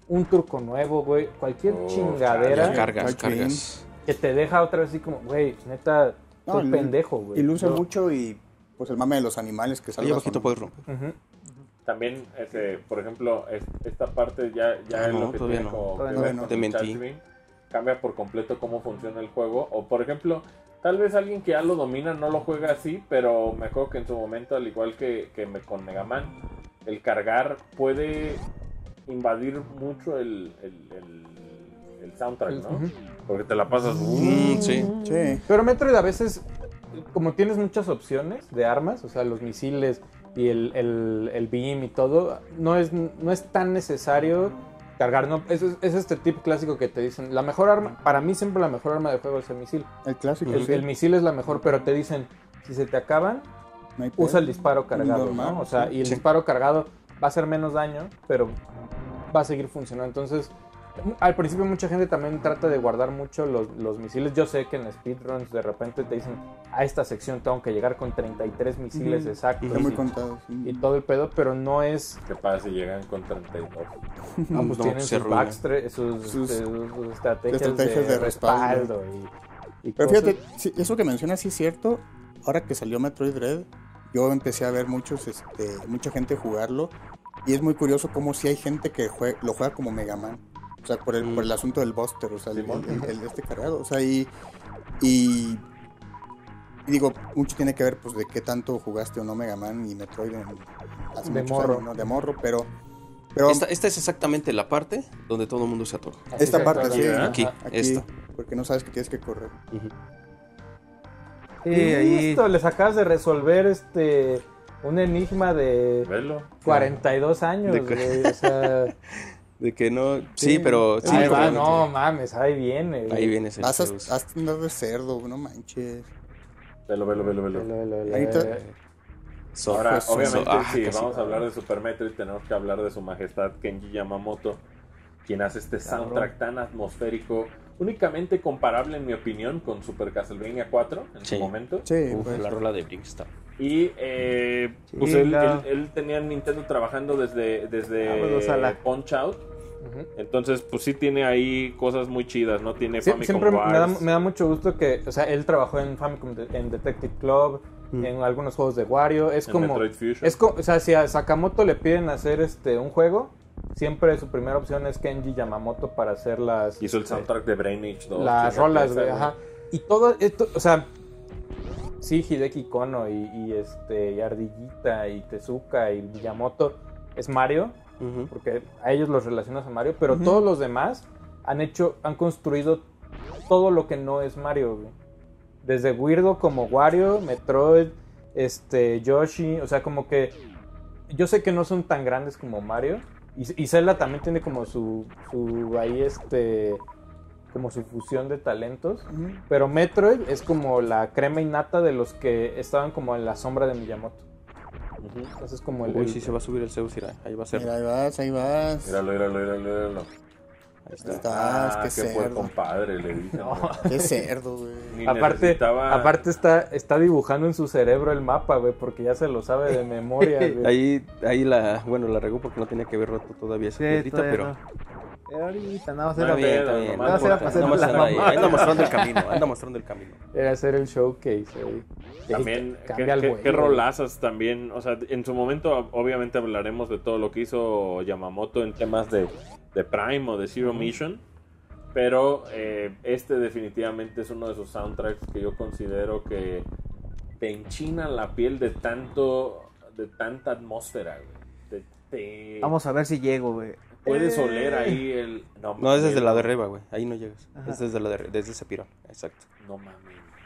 un truco nuevo, güey, cualquier Ya chingadera cargas. que te deja otra vez así como, güey, neta, No, estoy pendejo, güey. Y luce Yo- mucho y pues el mame de los animales que Ahí salgan. abajito puedes romper. Ujú. También, por ejemplo, esta parte ya Ah, es no, lo que todavía tiene no. como Todavía no. Te mentí. Touchscreen, cambia por completo cómo funciona el juego. O, por ejemplo, tal vez alguien que ya lo domina no lo juega así, pero me acuerdo que en su momento, al igual que con Mega Man, el cargar puede invadir mucho el soundtrack, ¿no? Ujú. Porque te la pasas... Sí. Sí. Pero Metroid a veces, como tienes muchas opciones de armas, o sea, los misiles y el beam y todo, no es tan necesario cargar. No, es este tip clásico que te dicen, la mejor arma, para mí siempre la mejor arma de juego es el misil. El clásico. El, sí. el misil es la mejor, pero te dicen, si se te acaban, No hay pedo. usa el disparo cargado, Normal, ¿no? O sea, sí. y el Sí. disparo cargado va a hacer menos daño, pero va a seguir funcionando. Entonces, al principio mucha gente también trata de guardar mucho los misiles. Yo sé que en speedruns de repente te dicen, a esta sección tengo que llegar con 33 misiles Ujú. exactos Está muy y, contado. Sí. y todo el pedo, pero no es... ¿Qué pasa si llegan con 32? No, pues No, tienen se sus arruina. sus estrategias, estrategias de de respaldo. respaldo y Pero cosas. fíjate, sí, eso que mencionas sí es cierto. Ahora que salió Metroid Dread, yo empecé a ver mucha gente jugarlo. Y es muy curioso cómo si hay gente que lo juega como Mega Man. O sea, por el asunto del Buster, o sea, Simón. el cargado. O sea, y digo, mucho tiene que ver pues de qué tanto jugaste o no Mega Man y Metroid hace De muchos morro. años, ¿no? De morro, pero Esta es exactamente la parte donde todo el mundo se atora. Así esta se parte atora. sí, ¿verdad? Aquí, Ajá. esta. porque no sabes que tienes que correr. Ujú. Sí, Y ahí. listo, les acabas de resolver un enigma de Velo. 42 años, De güey, o sea, De que no. Sí, pero. Sí, ahí va, como- no mames, ahí viene, güey. Ahí viene ese. Vas a andar de cerdo, no manches. Velo. Ahorita- Ahora, Eso, obviamente, si casi. vamos a hablar de Super Metroid, tenemos que hablar de su majestad Kenji Yamamoto, quien hace este soundtrack tan atmosférico, únicamente comparable, en mi opinión, con Super Castlevania 4 en Sí. su momento. Sí, Uf, pues. la rola de Brinkstar. Y pues Chinga. él tenía en Nintendo trabajando desde Vámonos a la- Punch Out. Ujú. Entonces, pues sí tiene ahí cosas muy chidas, ¿no? Tiene Sie- Famicom siempre Wars. me da mucho gusto que, o sea, él trabajó en Famicom, en Detective Club, en algunos juegos de Wario, es En como, Metroid Fusion. es como, o sea, si a Sakamoto le piden hacer un juego, siempre su primera opción es Kenji Yamamoto para hacer las Hizo el soundtrack de Brain Age 2. las Chinga rolas, esa, güey, ajá. Y todo esto, o sea, sí, Hideki Kono y Ardillita y Tezuka y Miyamoto es Mario, Ujú. porque a ellos los relacionas a Mario, pero Ujú. todos los demás han construido todo lo que no es Mario, güey. Desde Weirdo como Wario, Metroid, Yoshi, o sea, como que yo sé que no son tan grandes como Mario, y Zelda también tiene como su ahí como su fusión de talentos, Ujú. pero Metroid es como la crema innata de los que estaban como en la sombra de Miyamoto. Ujú. Entonces como Uy, sí se va a subir el Zeus, mira, ahí va a ser. Mira, ahí vas. Míralo. Ahí Ahí está. estás, qué qué fue cerdo. compadre, le dicen. No. Qué cerdo, güey. Ni Aparte necesitaba- está dibujando en su cerebro el mapa, güey, porque ya se lo sabe de memoria, güey. Ahí la regó porque no tenía que haber roto todavía esa Sí, piedrita, todavía pero. no. Ahorita nada más No era hay pedo, Está bien, nomás no era importa, para hacer anda mostrando la ahí, mamá. anda mostrando el camino, anda mostrando el camino. Era hacer el showcase, güey. También, Cambia el güey, qué güey. rolazas también. O sea, en su momento, obviamente, hablaremos de todo lo que hizo Yamamoto en temas de Prime o de Zero Mission. Pero definitivamente es uno de esos soundtracks que yo considero que te enchina la piel de tanta atmósfera, güey. Vamos a ver si llego, güey. Puedes oler ahí el... No, es desde la de arriba, güey. Ahí no llegas. Ajá. Es desde ese pirón, exacto. No mames.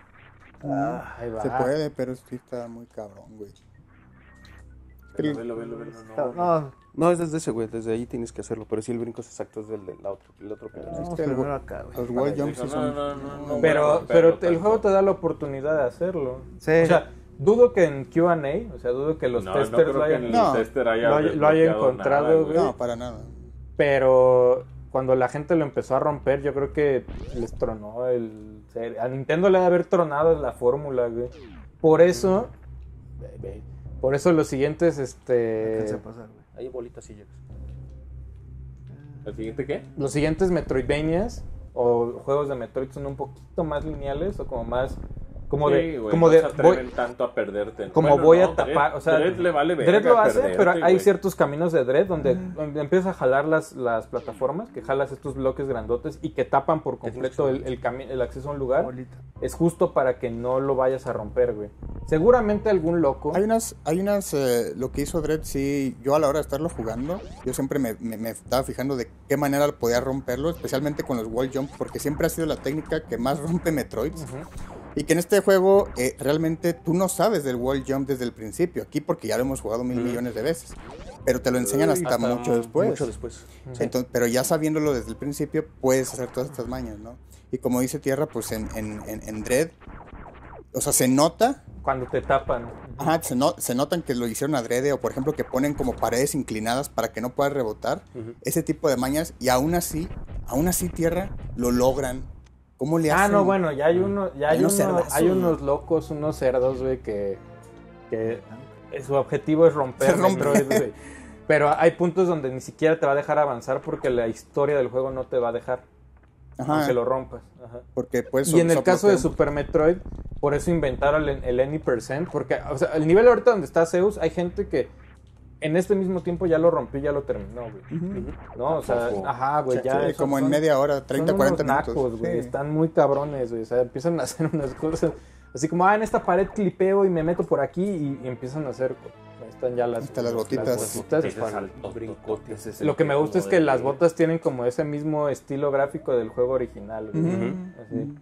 Ahí va. Se puede, pero sí está muy cabrón, güey. Velo, no. No, No, es desde ese, güey. Desde ahí tienes que hacerlo. Pero sí, el brinco es exacto, es el otro pirón. vamos que el primero güey- acá, güey. Los wall jumps sí No, son... no, Pero el juego te da la oportunidad de hacerlo. Sí. O sea, dudo que en Q&A, o sea, dudo que los No testers creo lo que hayan... en el No, tester haya lo haya desbloqueado encontrado, nada, güey. No, para nada. Pero cuando la gente lo empezó a romper, yo creo que les tronó a Nintendo le debe haber tronado la fórmula, güey. Por eso los siguientes, Alcancé a pasar, güey. Ahí bolitas sí llegas. ¿El siguiente qué? Los siguientes Metroidvanias o juegos de Metroid son un poquito más lineales o como más... Como Sí, de... güey, como no de se atreven tanto a perderte. como Bueno, voy no, a tapar... O sea, Dread le vale verga Dread lo hace, perderte, pero hay güey. ciertos caminos de Dread donde empiezas a jalar las plataformas, que jalas estos bloques grandotes y que tapan por completo el acceso a un lugar. Bolita. Es justo para que no lo vayas a romper, güey. Seguramente algún loco... Hay unas lo que hizo Dredd, sí, yo a la hora de estarlo jugando, yo siempre me estaba fijando de qué manera podía romperlo, especialmente con los wall jump, porque siempre ha sido la técnica que más rompe Metroids. Y que en este juego realmente tú no sabes del wall jump desde el principio, aquí porque ya lo hemos jugado 1,000 millones de veces, pero te lo enseñan hasta mucho después. Mucho después. Entonces, pero ya sabiéndolo desde el principio, puedes hacer todas estas mañas, ¿no? Y como dice Tierra, pues en Dredd, o sea, se nota. Cuando te tapan. Ajá, se notan que lo hicieron adrede, o por ejemplo que ponen como paredes inclinadas para que no puedas rebotar. Ese tipo de mañas, y aún así Tierra, lo logran. ¿Cómo le hacen? No, bueno, ya hay cerdazos, hay unos locos, unos cerdos, güey, que su objetivo es romper Metroid, güey. Pero hay puntos donde ni siquiera te va a dejar avanzar porque la historia del juego no te va a dejar. Aunque lo rompas. Ajá. Porque pues, y en el caso de Super Metroid, por eso inventaron el Any%, porque o sea, el nivel ahorita donde está Zeus, hay gente que en este mismo tiempo ya lo rompió y ya lo terminó, güey. ¿No? O sea, ajá, güey, ya. Sí, como en media hora, 30, 40 minutos. Nacos, güey, sí. están muy cabrones, güey. O sea, empiezan a hacer unas cosas así como, en esta pared clipeo y me meto por aquí y empiezan a hacer. Ahí están ya las botitas. Las botitas. Ese salto, brincotes. ese Lo que me gusta es que las botas botas tienen como ese mismo estilo gráfico del juego original, güey. Así.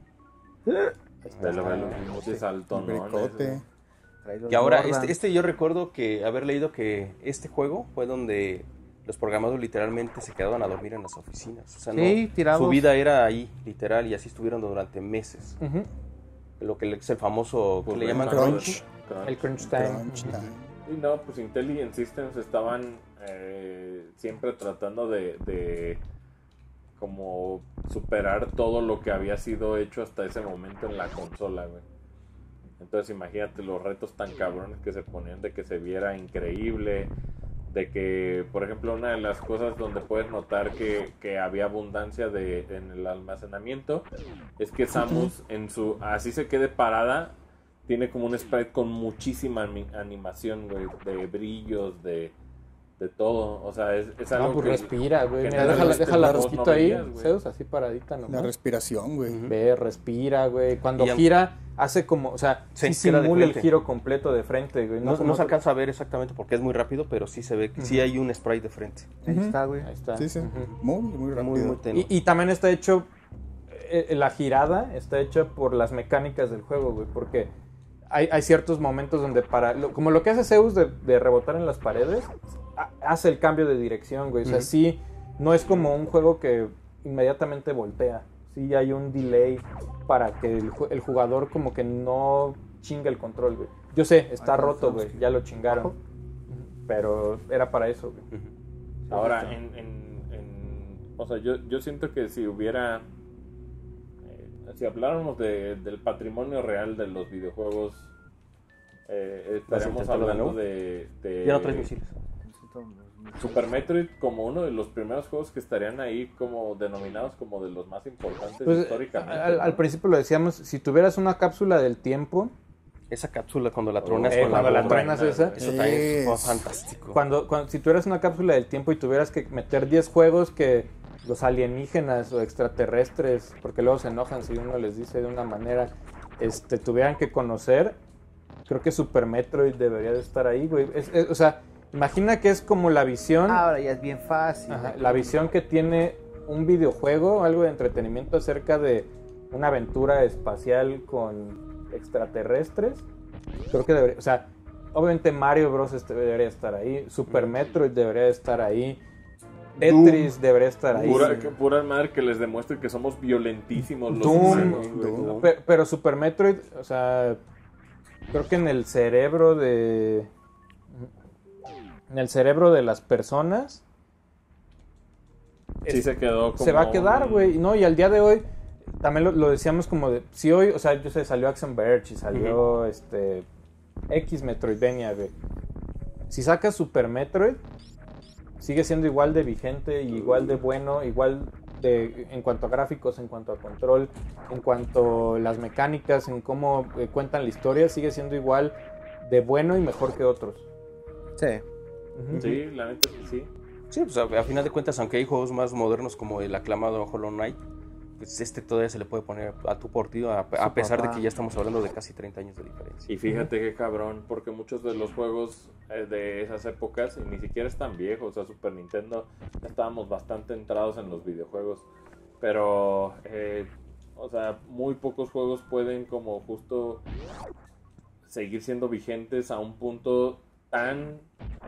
Ese salto, ¿no? Bricote. Y ahora, este yo recuerdo que haber leído que este juego fue donde los programadores literalmente se quedaban a dormir en las oficinas. O sea, Sí, tirados. su vida era ahí, literal, y así estuvieron durante meses. Lo que es el famoso, ¿qué le llaman? Crunch. El crunch time. Crunch time. Y no, pues Intelligent Systems estaban siempre tratando de como superar todo lo que había sido hecho hasta ese momento en la consola, güey. Entonces imagínate los retos tan cabrones que se ponían de que se viera increíble, de que, por ejemplo, una de las cosas donde puedes notar que había abundancia en el almacenamiento es que Samus así se quede parada, tiene como un sprite con muchísima animación, güey, de brillos, de todo, o sea, es algo pues que respira, güey. que Mira, no déjala no rosquito ahí, veías, güey. Zeus, así paradita, ¿no? La respiración, güey. Ve, respira, güey. Cuando Y gira, hace como, o sea, sí queda de simula el frente. giro completo de frente, güey. No se alcanza a ver exactamente porque es muy rápido, pero sí se ve que sí hay un sprite de frente. Ahí está, güey. Ahí está. Sí, sí. Ujú. Muy rápido. Muy tenue. Y también está hecho, la girada está hecha por las mecánicas del juego, güey, porque hay ciertos momentos donde como lo que hace Zeus de rebotar en las paredes, hace el cambio de dirección, güey. O sea, sí, no es como un juego que inmediatamente voltea. Sí hay un delay para que el jugador como que no chinga el control, güey. Yo sé, está roto, güey, ya lo chingaron. Pero era para eso, güey. Ahora, o sea, yo siento que si hubiera, si habláramos del patrimonio real de los videojuegos, estaríamos intentarlo de hablando nuevo? de Ya no traes misiles. Super Metroid como uno de los primeros juegos que estarían ahí como denominados como de los más importantes Pues, históricamente. al principio lo decíamos, si tuvieras una cápsula del tiempo, Esa cápsula cuando la truenas cuando la bomba, truenas esa, eso también fue fantástico. si tuvieras una cápsula del tiempo y tuvieras que meter 10 juegos que los alienígenas o extraterrestres, porque luego se enojan si uno les dice de una manera, tuvieran que conocer, creo que Super Metroid debería de estar ahí, güey. O sea, imagina que es como la visión, Ahora ya es bien fácil. la visión que tiene un videojuego, algo de entretenimiento acerca de una aventura espacial con extraterrestres. Creo que debería, o sea, obviamente Mario Bros. Debería estar ahí, Super Metroid debería de estar ahí, Tetris debería estar ahí. Pura madre que les demuestre que somos violentísimos los Doom, humanos, güey. Doom. Pero Super Metroid, o sea, creo que en el cerebro de las personas Sí se quedó como se va a quedar, güey, ¿no? Y al día de hoy también lo decíamos como de, si hoy, o sea, yo sé, salió Axiom Verge y salió X Metroidvania, güey. Si sacas Super Metroid, sigue siendo igual de vigente y igual de bueno, igual en cuanto a gráficos, en cuanto a control, en cuanto a las mecánicas, en cómo cuentan la historia, sigue siendo igual de bueno y mejor que otros. Sí. Sí, la neta sí. Sí, pues a final de cuentas, aunque hay juegos más modernos como el aclamado Hollow Knight, pues todavía se le puede poner a tu partido, a pesar de que ya estamos hablando de casi 30 años de diferencia. Y fíjate qué cabrón, porque muchos de los juegos de esas épocas, y ni siquiera están viejos, o sea, Super Nintendo, ya estábamos bastante entrados en los videojuegos, pero, o sea, muy pocos juegos pueden como justo seguir siendo vigentes a un punto tan,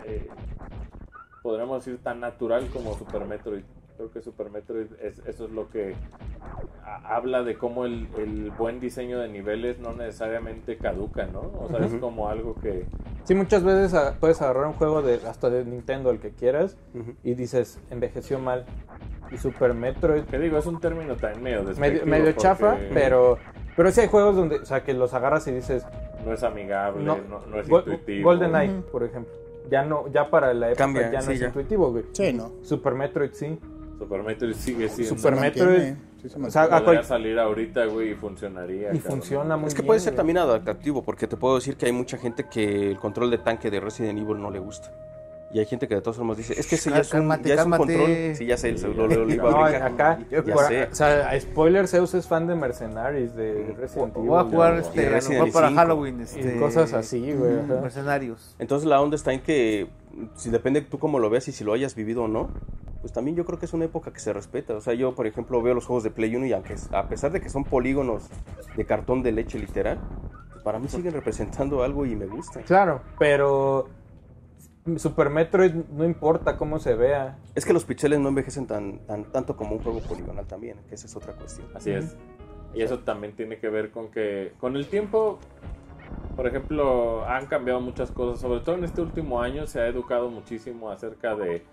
podríamos decir, tan natural como Super Metroid. Creo que Super Metroid eso es lo que habla de cómo el buen diseño de niveles no necesariamente caduca, ¿no? O sea, es como algo que... Sí, muchas veces puedes agarrar un juego hasta de Nintendo, el que quieras, y dices, envejeció mal. Y Super Metroid... Que digo, es un término también medio despectivo. Medio chafa, pero sí hay juegos donde, o sea, que los agarras y dices... No es amigable, no es intuitivo. GoldenEye, por ejemplo. Ya para la época cambia, ya no es intuitivo, güey. Sí, ¿no? Super Metroid sí. Super Metroid sigue siendo... Super Metroid... Sí, se O mantiene. sea, Podría salir ahorita, güey, y funcionaría. y cabrón. funciona muy bien. Es que puede ser güey. también adaptativo, porque te puedo decir que hay mucha gente que el control de tanque de Resident Evil no le gusta. Y hay gente que de todas formas dice, es que ese ya es un control. Sí, ya sé, lo iba a No, brincar. acá, Ya sé. o sea, spoiler, Zeus es fan de Mercenaries, de Resident Evil. Voy a jugar ¿no? Y a lo Resident mejor para Evil Halloween. Y cosas así, güey. ajá. Mercenarios. Entonces la onda está en que, si depende tú cómo lo veas y si lo hayas vivido o no, pues también yo creo que es una época que se respeta. O sea, yo, por ejemplo, veo los juegos de Play 1 y aunque a pesar de que son polígonos de cartón de leche literal, pues para mí siguen representando algo y me gustan. Claro, pero Super Metroid no importa cómo se vea. Es que los pixeles no envejecen tanto como un juego poligonal también, que esa es otra cuestión. Así es. Y eso también tiene que ver con que con el tiempo, por ejemplo, han cambiado muchas cosas. Sobre todo en este último año se ha educado muchísimo acerca de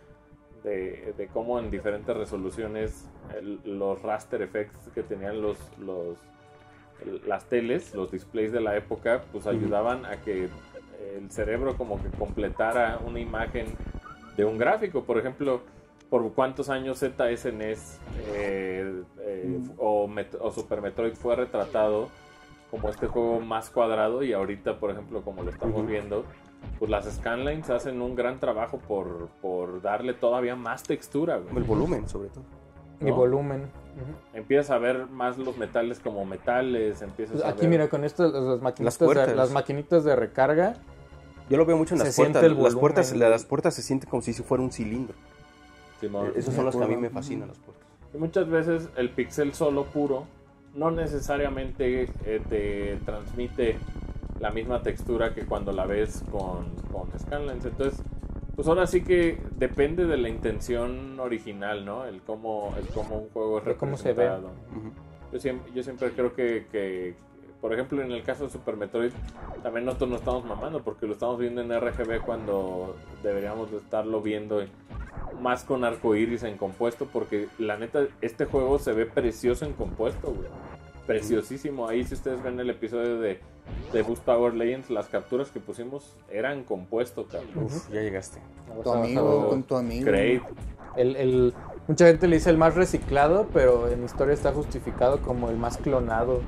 cómo en diferentes resoluciones los raster effects que tenían las teles, los displays de la época, pues ayudaban a que el cerebro como que completara una imagen de un gráfico. Por ejemplo, por cuántos años ZSNES o Super Metroid fue retratado como este juego más cuadrado, y ahorita, por ejemplo, como lo estamos viendo, pues las scanlines hacen un gran trabajo por darle todavía más textura, güey. El volumen, sobre todo. Y ¿no? volumen. Empiezas a ver más los metales como metales, empiezas a Aquí ver... mira, con esto las maquinitas de recarga. Yo lo veo mucho en las Se siente puertas. el Las volumen, puertas, güey. las puertas se sienten como si fuera un cilindro. Simón. Esos son los que a mí me fascinan, las puertas. Y muchas veces el pixel solo puro no necesariamente te transmite la misma textura que cuando la ves con scanlines. Entonces, pues ahora sí que depende de la intención original, ¿no? El cómo un juego es De cómo se ve. representado. Yo siempre creo que, por ejemplo, en el caso de Super Metroid, también nosotros no estamos mamando porque lo estamos viendo en RGB cuando deberíamos de estarlo viendo más con arcoiris en compuesto, porque la neta, este juego se ve precioso en compuesto, güey. Preciosísimo. Ahí, si ustedes ven el episodio de Boost Power Legends, las capturas que pusimos eran compuesto, cabrón. Uf, ya llegaste. Tu amigo, con tu amigo. Great. Mucha gente le dice el más reciclado, pero en historia está justificado como el más clonado.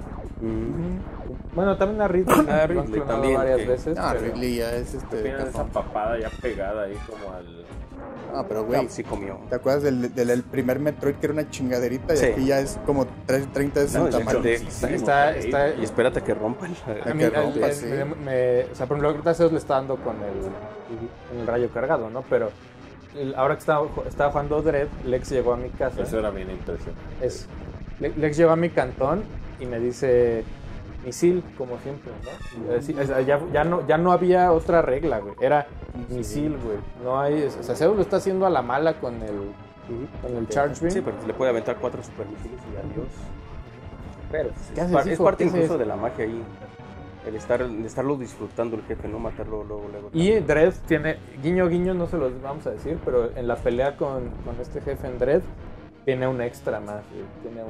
Bueno, también a Ridley, lo han Ridley clonado también, varias que- veces. No, pero- Ridley ya es Tienen esa cajón. papada ya pegada ahí como al... No, pero güey, Sí comió. ¿te acuerdas del primer Metroid que era una chingaderita? Y Sí. aquí ya es como 30 veces No, el es tamaño. Está- Y espérate que rompan. A mí, que rompa, sí. o sea, por ejemplo, ahorita Zeus le está dando con el rayo cargado, ¿no? Pero ahora que estaba jugando Dread, Lex llegó a mi casa. Eso era bien impresionante. Lex llegó a mi cantón y me dice misil, como siempre, ¿no? O sea, ya no había otra regla, güey. Era misil, güey. No hay, o sea, Zeus lo está haciendo a la mala con el Charge Beam. Sí, pero le puede aventar 4 super misiles y adiós. Pero pues, ¿Qué es, haces, par- es hijo? parte ¿Qué incluso haces? de la magia ahí. El estarlo disfrutando el jefe, no matarlo luego. Y Dread tiene, guiño guiño, no se los vamos a decir, pero en la pelea con este jefe en Dread tiene un extra más, güey. Tiene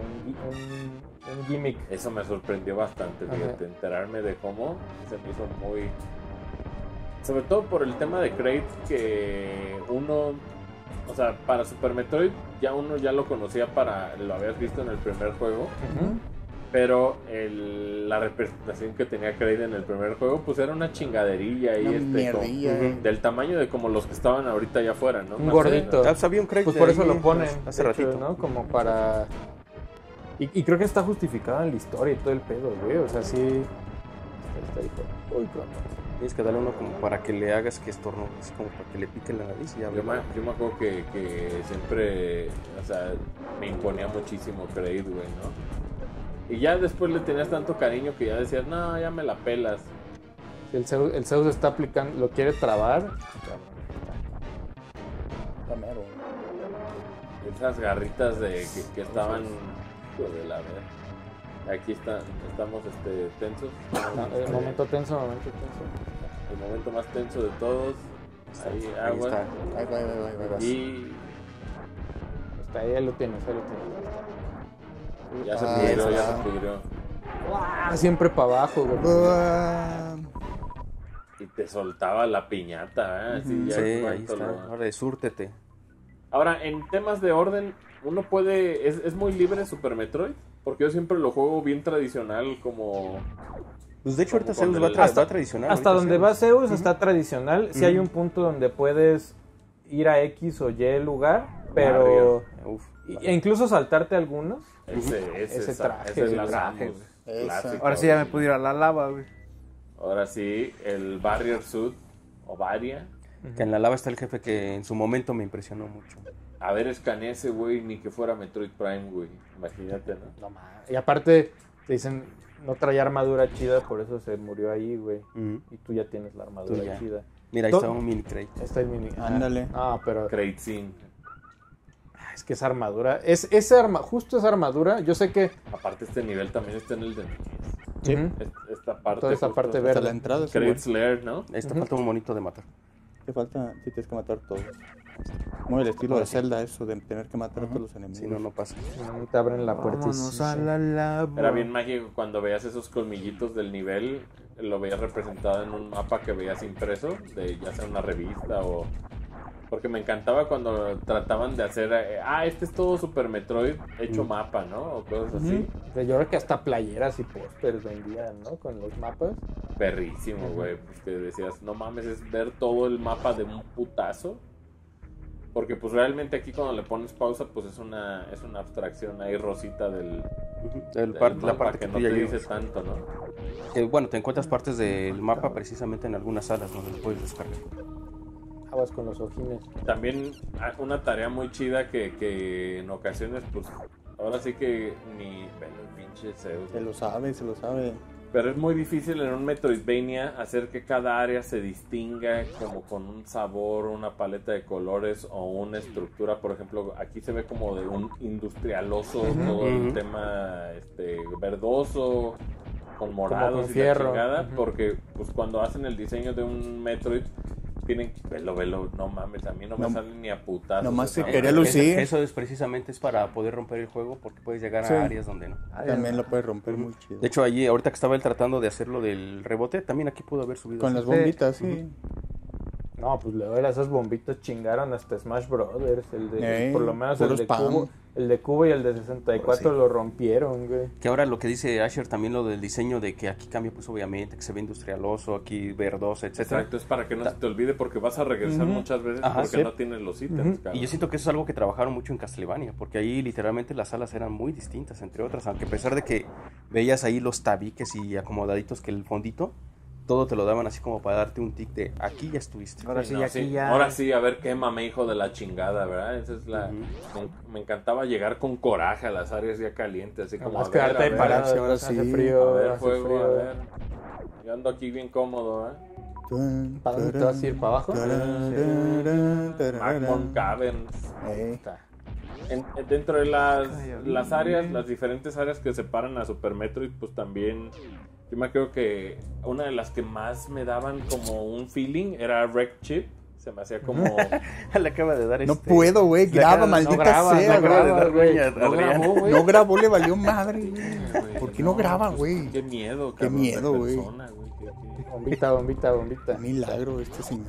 un gimmick. Eso me sorprendió bastante, Ajá. fíjate, enterarme de cómo se me hizo muy... Sobre todo por el tema de Kraid, que uno o sea, para Super Metroid ya uno ya lo conocía lo habías visto en el primer juego, pero la representación que tenía Kraid en el primer juego, pues era una chingaderilla ahí, mierdilla, del tamaño de como los que estaban ahorita allá afuera, ¿no? Un Más gordito. Ah, sabía un Kraid Pues de por eso ahí, lo ponen hace de hecho, ratito, ¿no? Como para... Y creo que está justificado en la historia y todo el pedo, güey. O sea, sí... Está hijo. Uy, pronto. Tienes que darle uno como para que le hagas que estornude, así como para que le pique la nariz y ya. Yo me acuerdo que siempre, o sea, me imponía muchísimo Kraid, güey, ¿no? Y ya después le tenías tanto cariño que ya decías, no, ya me la pelas. Si el Zeus está aplicando, lo quiere trabar. Está mero. Esas garritas que estaban, hijo de la verga. Aquí estamos tensos. El momento tenso. El momento más tenso de todos. Ahí, Ahí agua. está. Ahí va. Y Está ahí, lo tienes, ya se Ah, pudrió, ya está. se pudrió. Siempre para abajo, güey. Y te soltaba la piñata, ¿eh? Así ya Sí, en ahí cuanto está. Ahora súrtete. Ahora, en temas de orden, uno puede... ¿Es muy libre Super Metroid? Porque yo siempre lo juego bien tradicional, como... Pues de hecho ahorita Como Zeus con va tradicional. Hasta ahorita donde Zeus. va Zeus está tradicional. Sí hay un punto donde puedes ir a X o Y lugar, pero... Uf. E incluso saltarte algunos. Ese traje, ese es el la traje, Samus, güey. clásico. Ahora sí ya me pude ir a la lava, güey. Ahora sí, el Barrier Suit o Varia. Que en la lava está el jefe que en su momento me impresionó mucho. A ver, escaneé ese güey, ni que fuera Metroid Prime, güey. Imagínate, ¿no? No mames. Y aparte, te dicen, no traía armadura chida, por eso se murió ahí, güey. Ujú. Y tú ya tienes la armadura Tú ya. chida. Mira, ahí To- está un mini Kraid. Esta es mini. Ándale. Ah, pero Kraid-Sin. es que esa armadura, justo esa armadura, yo sé que Aparte, este nivel también está en el de... Sí. Ujú. Esta parte. Toda esa justo, parte Hasta verde. la entrada. sí, Kraid's Lair, ¿no? Esta falta un monito de matar. Te falta, sí, tienes que matar todos. Muy el estilo de Zelda, eso de tener que matar a todos los enemigos. Si no, no pasa. te abren la puerta. Vámonos a la lava. Era bien mágico cuando veías esos colmillitos del nivel, lo veías representado en un mapa que veías impreso, de ya sea una revista o... Porque me encantaba cuando trataban de hacer, este es todo Super Metroid hecho mapa, ¿no? O cosas así. Yo creo que hasta playeras y pósters vendían, ¿no? Con los mapas. Perrísimo, güey. Pues que decías, no mames, es ver todo el mapa de un putazo. Porque pues realmente aquí cuando le pones pausa, pues es una abstracción ahí rosita del La mapa parte que que no tú ya te llevas. dice tanto, ¿no? Bueno, te encuentras partes del mapa precisamente en algunas salas donde lo puedes descargar. Aguas con los ojines. También una tarea muy chida que en ocasiones, pues, ahora sí que ni velo el pinche Zeus. Se lo sabe. Pero es muy difícil en un Metroidvania hacer que cada área se distinga como con un sabor, una paleta de colores o una estructura. Por ejemplo, aquí se ve como de un industrialoso, todo el Ujú. tema verdoso, con morados y fierro. la chingada. Ujú. Porque pues cuando hacen el diseño de un Metroid, tienen velo, no mames, a mí no me No- salen ni a putazos. nomás esa se quería madre. lucir. Eso es precisamente para poder romper el juego porque puedes llegar Sí. a áreas donde no. También lo puedes romper muy chido. De hecho, allí, ahorita que estaba él tratando de hacerlo del rebote, también aquí pudo haber subido. Con así. las bombitas, sí. No, pues luego esas bombitas chingaron hasta Smash Brothers. Por lo menos el puro de, spam. Cubo, el de Cubo y el de 64 Sí. lo rompieron, güey. Que ahora lo que dice Asher también lo del diseño de que aquí cambia pues obviamente, que se ve industrialoso, aquí verdoso, etcétera. Exacto, es para que no se te olvide porque vas a regresar muchas veces Ajá, porque sí. no tienes los ítems. cabrón. Y yo siento que eso es algo que trabajaron mucho en Castlevania, porque ahí literalmente las salas eran muy distintas, entre otras, aunque a pesar de que veías ahí los tabiques y acomodaditos que el fondito, todo te lo daban así como para darte un tic de aquí ya estuviste. Ahora sí, No, aquí ya. Ahora sí, a ver, quémame, hijo de la chingada, ¿verdad? Esa es la... me encantaba llegar con coraje a las áreas ya calientes, así como Nomás a ver, quedarte ahí parado. sí, ahora hace sí. frío, a ver, hace fuego, frío. a ver. Yo ando aquí bien cómodo, ¿eh? ¿Para dónde te vas a ir? ¿Para abajo? Magmon Caverns. Está. Dentro de las áreas, las diferentes áreas que separan a Super Metroid, pues también... Yo me acuerdo que una de las que más me daban como un feeling era Wreck Chip. Se me hacía como... Le acaba de dar No puedo, güey. Graba, maldita graba, sea, no graba, graba. güey. No grabó, güey. No grabó, le valió madre, güey. Güey, ¿Por qué no graba, pues, güey? Qué miedo, Qué cabrón, miedo, de güey. persona, güey. Bombita, bombita, bombita. Milagro este señor.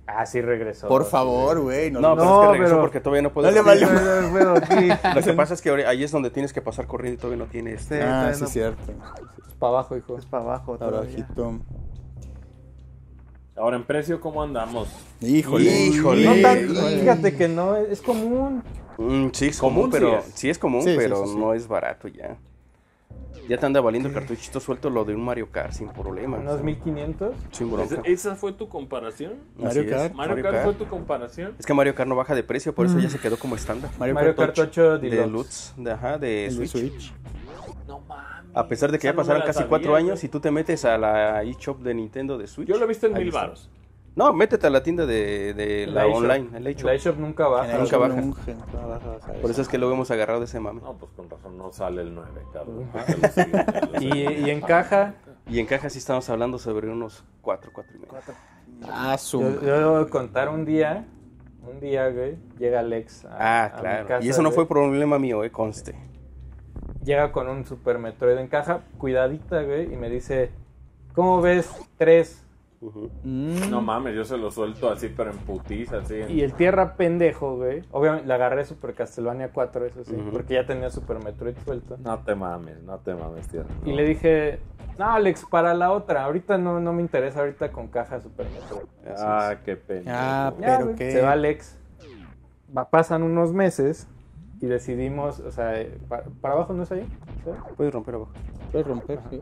Ah, sí regresó. Por favor, güey. No, No, pero es que regresó pero- porque todavía no puede. No le valió. Bueno, sí. Lo que pasa es que ahí es donde tienes que pasar corriendo y todavía no tienes. Sí, Ah, todavía sí, no- cierto. Es para abajo, hijo. Es para abajo todavía. Abajito. Ahora, en precio, ¿cómo andamos? Híjole. No tan, fíjate que no, es común. Sí, es común, Común pero sí es. sí es común, Sí, sí, pero sí. no es barato ya. Ya te anda valiendo el cartuchito suelto lo de un Mario Kart sin problema. Unos 1500. Sin bronca. ¿Esa fue tu comparación? Mario Así es, Kart. ¿Mario Kart fue tu comparación? Es que Mario Kart no baja de precio, por eso ya se quedó como estándar. Mario Kart 8 De Deluxe. Lutz, de El de Switch. Switch. No mames. A pesar de que Esa ya no me pasaron la casi sabía, 4 años güey. y tú te metes a la eShop de Nintendo de Switch. Yo lo he visto en ahí 1000 está. varos. No, métete a la tienda de la eShop. online, el eShop. La eShop nunca baja. Nunca baja. Nunca baja. Por eso es que luego hemos agarrado de ese mame. No, pues con razón no sale el 9, cabrón. Y en caja, Y en caja sí estamos hablando sobre unos 4 y medio. Ah, yo debo contar un día, güey, llega Alex a mi Claro. casa, Y eso no güey. fue problema mío, conste. Llega con un Super Metroid en caja, cuidadita, güey, y me dice, ¿cómo ves? 3. Ujú. No mames, yo se lo suelto así, pero en putiza, así. Y el tierra pendejo, güey. Obviamente le agarré Super Castlevania 4, eso sí, Ujú. porque ya tenía Super Metroid suelto. No te mames, tierra. Y le dije, no, Alex, para la otra. Ahorita no me interesa, ahorita con caja Super Metroid. Ah, qué pena. Ah, Ya, pero güey, qué. se va Alex. Pasan unos meses y decidimos, o sea, para abajo no es ahí. ¿Sí? Puedes romper abajo. Puedes romper, sí.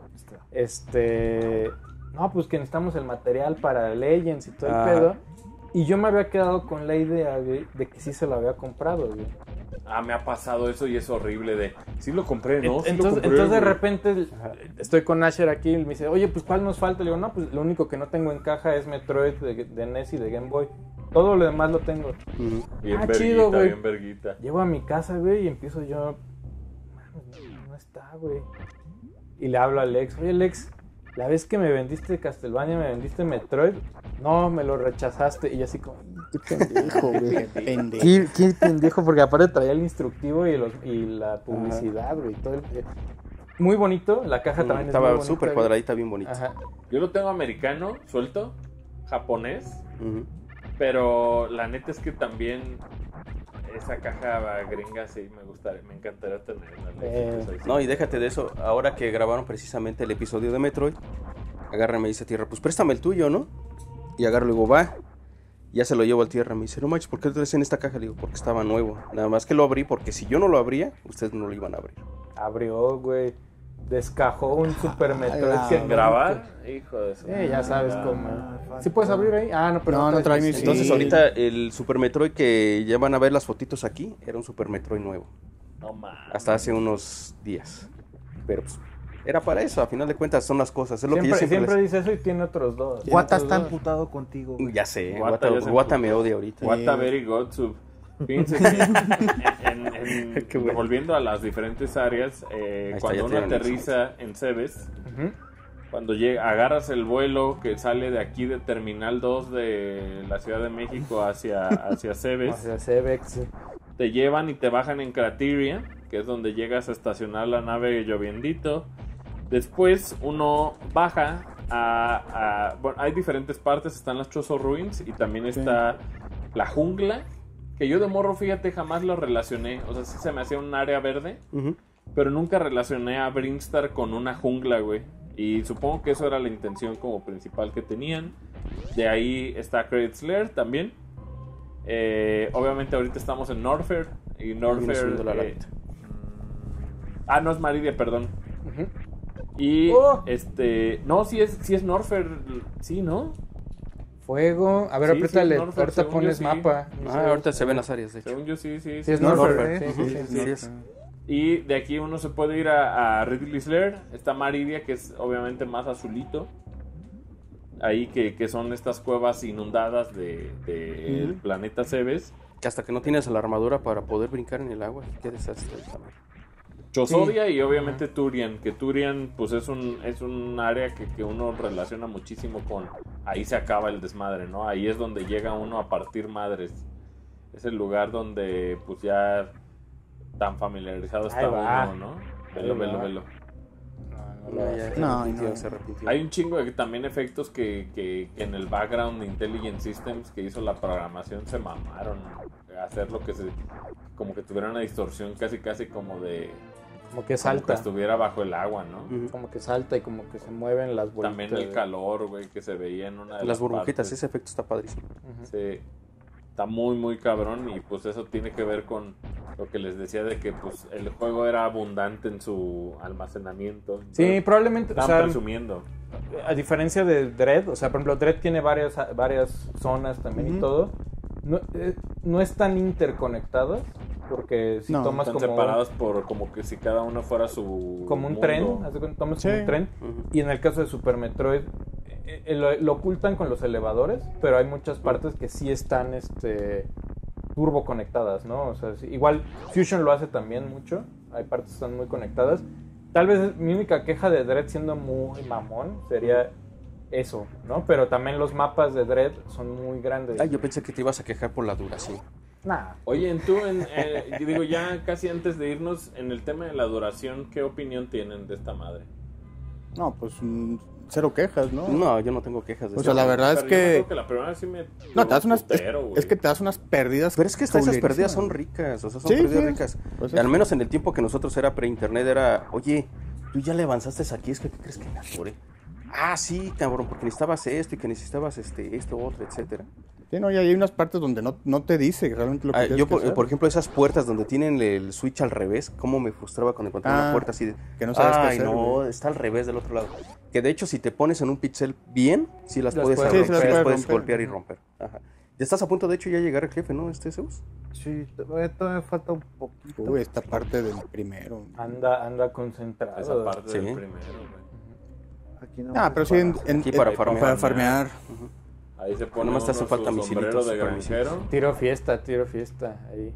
No, pues que necesitamos el material para Legends y todo el Ah. pedo. Y yo me había quedado con la idea, güey, de que sí se lo había comprado, güey. Ah, me ha pasado eso y es horrible de... Sí lo compré, ¿no? Sí lo Entonces, compré, de güey. repente estoy con Asher aquí y me dice, oye, pues ¿cuál nos falta? Le digo, no, pues lo único que no tengo en caja es Metroid de NES y de Game Boy. Todo lo demás lo tengo. Ujú. Bien Ah, verguita, chido, güey. bien verguita. Llego a mi casa, güey, y empiezo yo, "Mames, no está, güey." Y le hablo a Alex, oye, Alex, la vez que me vendiste Castlevania, me vendiste Metroid, no, me lo rechazaste. Y yo así como, qué pendejo, güey. Pendejo. Qué pendejo, porque aparte traía el instructivo y la publicidad, güey. Todo muy bonito, la caja también es muy Estaba bonita, súper güey. cuadradita, bien bonita. Ajá. Yo lo tengo americano, suelto, japonés, Ujú. pero la neta es que también esa caja gringa sí me encantaría tenerla. No, y déjate de eso. Ahora que grabaron precisamente el episodio de Metroid, agarra y me dice Tierra, pues préstame el tuyo, ¿no? Y agarro y le digo, va. Ya se lo llevo al Tierra. Me dice, no manches, ¿por qué lo traes en esta caja? Le digo, porque estaba nuevo. Nada más que lo abrí, porque si yo no lo abría, ustedes no lo iban a abrir. Abrió, güey. Descajó un Super Metroid. la que madre. ¿Grabar? Hijo de eso. Ya sabes cómo. ¿Sí puedes abrir ahí? Ah, no, pero No, no trae ni- Entonces Sí. ahorita el Super Metroid que ya van a ver las fotitos aquí, era un Super Metroid nuevo. No mames. Hasta hace unos días. Pero pues era para eso, a final de cuentas son las cosas. Es lo que yo Siempre siempre dice eso y tiene otros dos. Guata está emputado contigo, güey. Ya sé, Guata ya se Guata emputó. me odia ahorita. What a very good sub. Fíjense que Qué bueno. volviendo a las diferentes áreas, está, cuando ya uno tienen aterriza en Cebes, Ujú. cuando agarras el vuelo que sale de aquí de Terminal 2 de la Ciudad de México hacia Cebes, O sea, Cebex. te llevan y te bajan en Crateria, que es donde llegas a estacionar la nave lloviendito. Después uno baja bueno, hay diferentes partes, están las Chozo Ruins y también está la jungla, que yo de morro, fíjate, jamás lo relacioné. O sea, sí se me hacía un área verde, Ujú. pero nunca relacioné a Brinstar con una jungla, güey. Y supongo que eso era la intención como principal que tenían. De ahí está Credits Lair también. Obviamente ahorita estamos en Norfair. Y Viene Norfair... subiendo la light. no es Maridia, perdón. Ujú. Y Oh. no, sí es Norfair, sí, ¿no? Fuego. A ver, Sí, apriétale. sí, Norfair, Ahorita según pones yo sí. mapa. Ahorita se ven las áreas, de hecho. Según yo sí. Sí, es Norfair. Norfair. Sí. Sí, es. Y de aquí uno se puede ir a Ridley's Lair. Está Maridia, que es obviamente más azulito. Ahí que son estas cuevas inundadas del planeta Cebes. Que hasta que no tienes la armadura para poder brincar en el agua, qué desastre también. Chosodia y obviamente Turian, que Turian pues es un área que uno relaciona muchísimo con ahí se acaba el desmadre, ¿no? Ahí es donde llega uno a partir madres. Es el lugar donde pues ya tan familiarizado está Ahí va. uno, ¿no? Velo. No No. Se arrepintió. Hay un chingo de también efectos que en el background de Intelligent Systems que hizo la programación se mamaron. Hacer lo que como que tuviera una distorsión casi como de... Como que Como que salta. estuviera bajo el agua, ¿no? Como que salta y como que se mueven las bolitas. También el calor, güey, que se veía en una de Las burbujitas, partes. ese efecto está padrísimo. Sí, está muy cabrón y pues eso tiene que ver con lo que les decía de que pues el juego era abundante en su almacenamiento. Sí, Entonces, probablemente, o estaban sea, presumiendo. a diferencia de Dread, o sea, por ejemplo, Dread tiene varias zonas también y todo. No están interconectadas porque si No, Están como separados por como que si cada uno fuera su como un mundo. tren, haz de cuenta, tomas como Sí. un tren, y en el caso de Super Metroid lo ocultan con los elevadores, pero hay muchas partes que sí están turbo conectadas, ¿no? O sea, igual Fusion lo hace también mucho, hay partes que están muy conectadas. Tal vez mi única queja de Dread, siendo muy mamón, sería eso, ¿no? Pero también los mapas de Dread son muy grandes. Yo pensé que te ibas a quejar por la duración. Nah. Oye, yo digo ya casi antes de irnos en el tema de la duración, ¿qué opinión tienen de esta madre? No, pues cero quejas, ¿no? No, yo no tengo quejas de O eso. sea, la verdad es Pero yo me que... acuerdo que la primera vez sí me... No, te das unas... putero, güey. Es que te das unas pérdidas. Pero es que hasta esas culerísimas. pérdidas son ricas, o sea, son Sí, pérdidas sí. ricas. Pues Y al eso. menos en el tiempo que nosotros era pre-internet era, oye, tú ya le avanzaste aquí, es que ¿qué crees que me atoré? Ah, sí, cabrón, porque necesitabas esto y que necesitabas esto, otro, etcétera. Sí, no, y hay unas partes donde no te dice realmente lo que tienes Yo, que hacer. por ejemplo, esas puertas donde tienen el switch al revés, cómo me frustraba cuando encontraba una puerta así de... que no sabes qué Ay, hacer, no, güey. está al revés del otro lado. Que de hecho, si te pones en un pixel bien, sí las puedes puedes romper, romper. sí Sí, las las puedes puedes golpear y romper. romper. Ajá. Ya estás a punto, de hecho, ya llegar al jefe, ¿no, Zeus? Sí, todavía me falta un poquito. Uy, esta parte del primero. Anda concentrado. Esa parte Sí. del primero, güey. Aquí no Pero sí, Aquí para farmear. Para farmear. Ahí se pone Nomás te uno hace falta su misilitos, sombrero de super granjero. Tiro fiesta, ahí.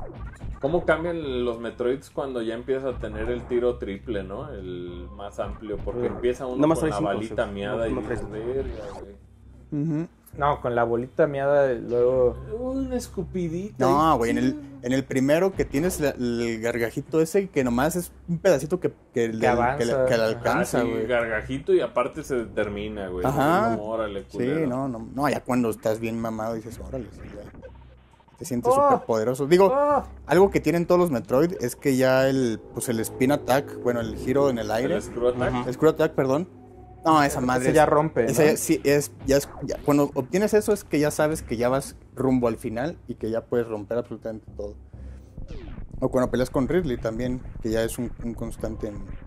¿Cómo cambian los Metroids cuando ya empiezas a tener el tiro triple, ¿no? El más amplio, porque empieza uno Nada más con trae la cinco, balita sí. miada No y traes- dices, verga, güey. Ujú. No, con la bolita miada, luego... Una escupidita. No, güey, en el primero que tienes el gargajito ese que nomás es un pedacito que avanza. que le alcanza, güey. Gargajito y aparte se termina, güey. Ajá. Como, órale, Sí, culero. no, ya cuando estás bien mamado dices, órale, sí, ya. Te sientes súper poderoso. Digo, algo que tienen todos los Metroid es que ya el spin attack, bueno, el giro en el aire, El screw attack. el screw attack, perdón. No, esa madre. Ese ya rompe, esa ¿no? ya- sí, ya cuando obtienes eso es que ya sabes que ya vas rumbo al final y que ya puedes romper absolutamente todo. O cuando peleas con Ridley también, que ya es un constante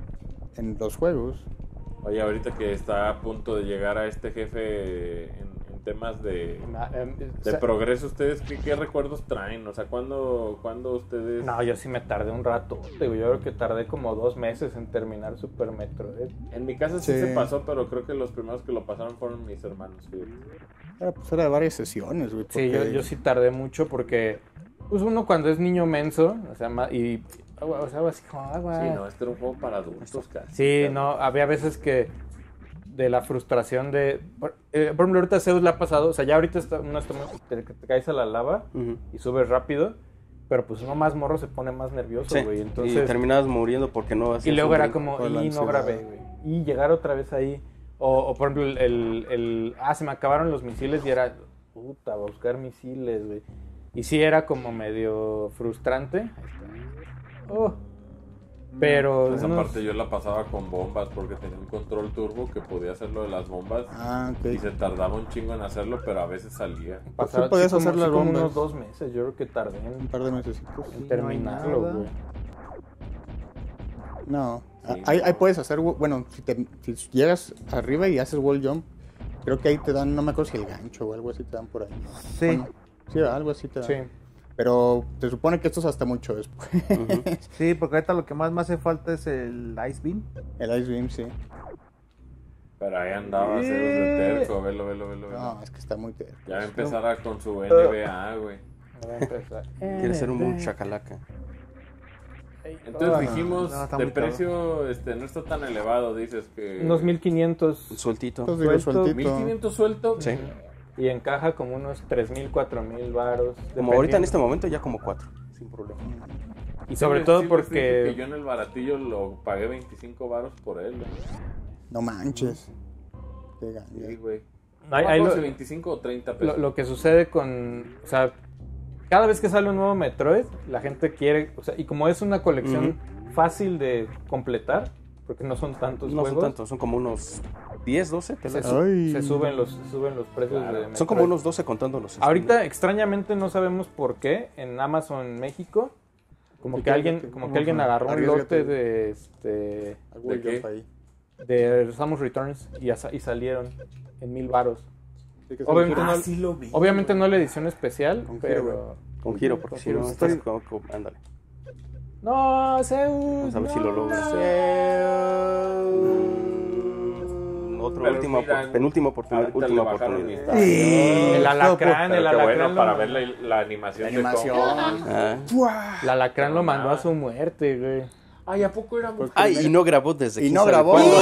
en los juegos. Oye, ahorita que está a punto de llegar a este jefe en temas de progreso, ¿ustedes qué recuerdos traen? O sea, ¿cuándo ustedes...? No, yo sí me tardé un rato. Yo creo que tardé como 2 meses en terminar Super Metroid. En mi casa sí Sí. se pasó, pero creo que los primeros que lo pasaron fueron mis hermanos. Sí. Era de varias sesiones, güey. Sí, porque- yo sí tardé mucho porque pues uno cuando es niño menso, o sea, así como agua. Sí, no, este era un juego para adultos casi. Sí, no, había veces que de la frustración de... por ejemplo, ahorita a Zeus le ha pasado, o sea, ya ahorita te caes a la lava Ujú. y subes rápido, pero pues uno más morro se pone más nervioso, Sí, güey. y Entonces, terminabas muriendo porque no hacías y luego un era brinco. como, por la y no ansiedad. grabé, güey. Y llegar otra vez ahí. O por ejemplo, se me acabaron los misiles y era, puta, a buscar misiles, güey. Y sí era como medio frustrante. Ahí está. Oh. Pero Esa unos- parte yo la pasaba con bombas porque tenía un control turbo que podía hacer lo de las bombas Ah, ok. y se tardaba un chingo en hacerlo, pero a veces salía. pasaba- Sí podías sí, como- hacer las sí, como bombas. unos 2 meses. Yo creo que tardé Un en par de meses. terminarlo, nada. güey. No, Sí. ahí puedes hacer, bueno, si llegas arriba y haces wall jump, creo que ahí te dan, no me acuerdo si el gancho o algo así te dan por ahí. Sí. Bueno, sí, algo así te dan. Sí. Pero se supone que esto es hasta mucho después. Ujú. Sí, porque ahorita lo que más me hace falta es el Ice Beam. El Ice Beam, sí. Pero ahí andaba Zeus de terco, velo. No, es que está muy terco. Ya empezara con su NBA, güey. Voy a empezar. Quiere ser un chacalaca. Entonces dijimos, no, está de muy precio no está tan elevado, dices que... Unos 1500 Sueltito. Entonces digo, Suelto, sueltito. 1500 suelto. Sí. y encaja como unos 3000, 4000 varos. Como ahorita en este momento ya como 4, sin problema. Y sobre Sí, todo sí, porque... que yo en el baratillo lo pagué 25 varos por él, güey. No manches. Qué Sí, ganga. güey. Ahí No, lo- si 25 o 30 pesos. lo que sucede con... O sea, cada vez que sale un nuevo Metroid, la gente quiere... O sea, y como es una colección fácil de completar, porque no son tantos No son juegos, tantos, son como unos 10, 12. se, tal su- vez. Ay. se suben los precios Claro. de Metroid. Son como unos 12 contándolos. Ahorita, extrañamente, no sabemos por qué, en Amazon México, como Sí, que alguien, cállate. como que alguien agarró un Arriésgate. lote de Algo ¿De de qué? Jump ahí. de Samus Returns y salieron en 1000 varos. Sí, que Obviamente son- no, sí lo vi. obviamente no la edición especial, Con pero... giro, Con giro, porque Con si no giro. estás ándale. No, Zeus. Vamos a ver si lo logras. Otra Pero última, mira, penúltima oportunidad. ahorita Última le bajaron oportunidad. mi- El alacrán, Pero el qué bueno alacrán, para lo, ver la animación. La animación. Ah. el alacrán lo mandó a Ah. su muerte, güey. Ay, ¿a poco era muy... Ay, y no grabó desde Y quién no sabe grabó. cuándo.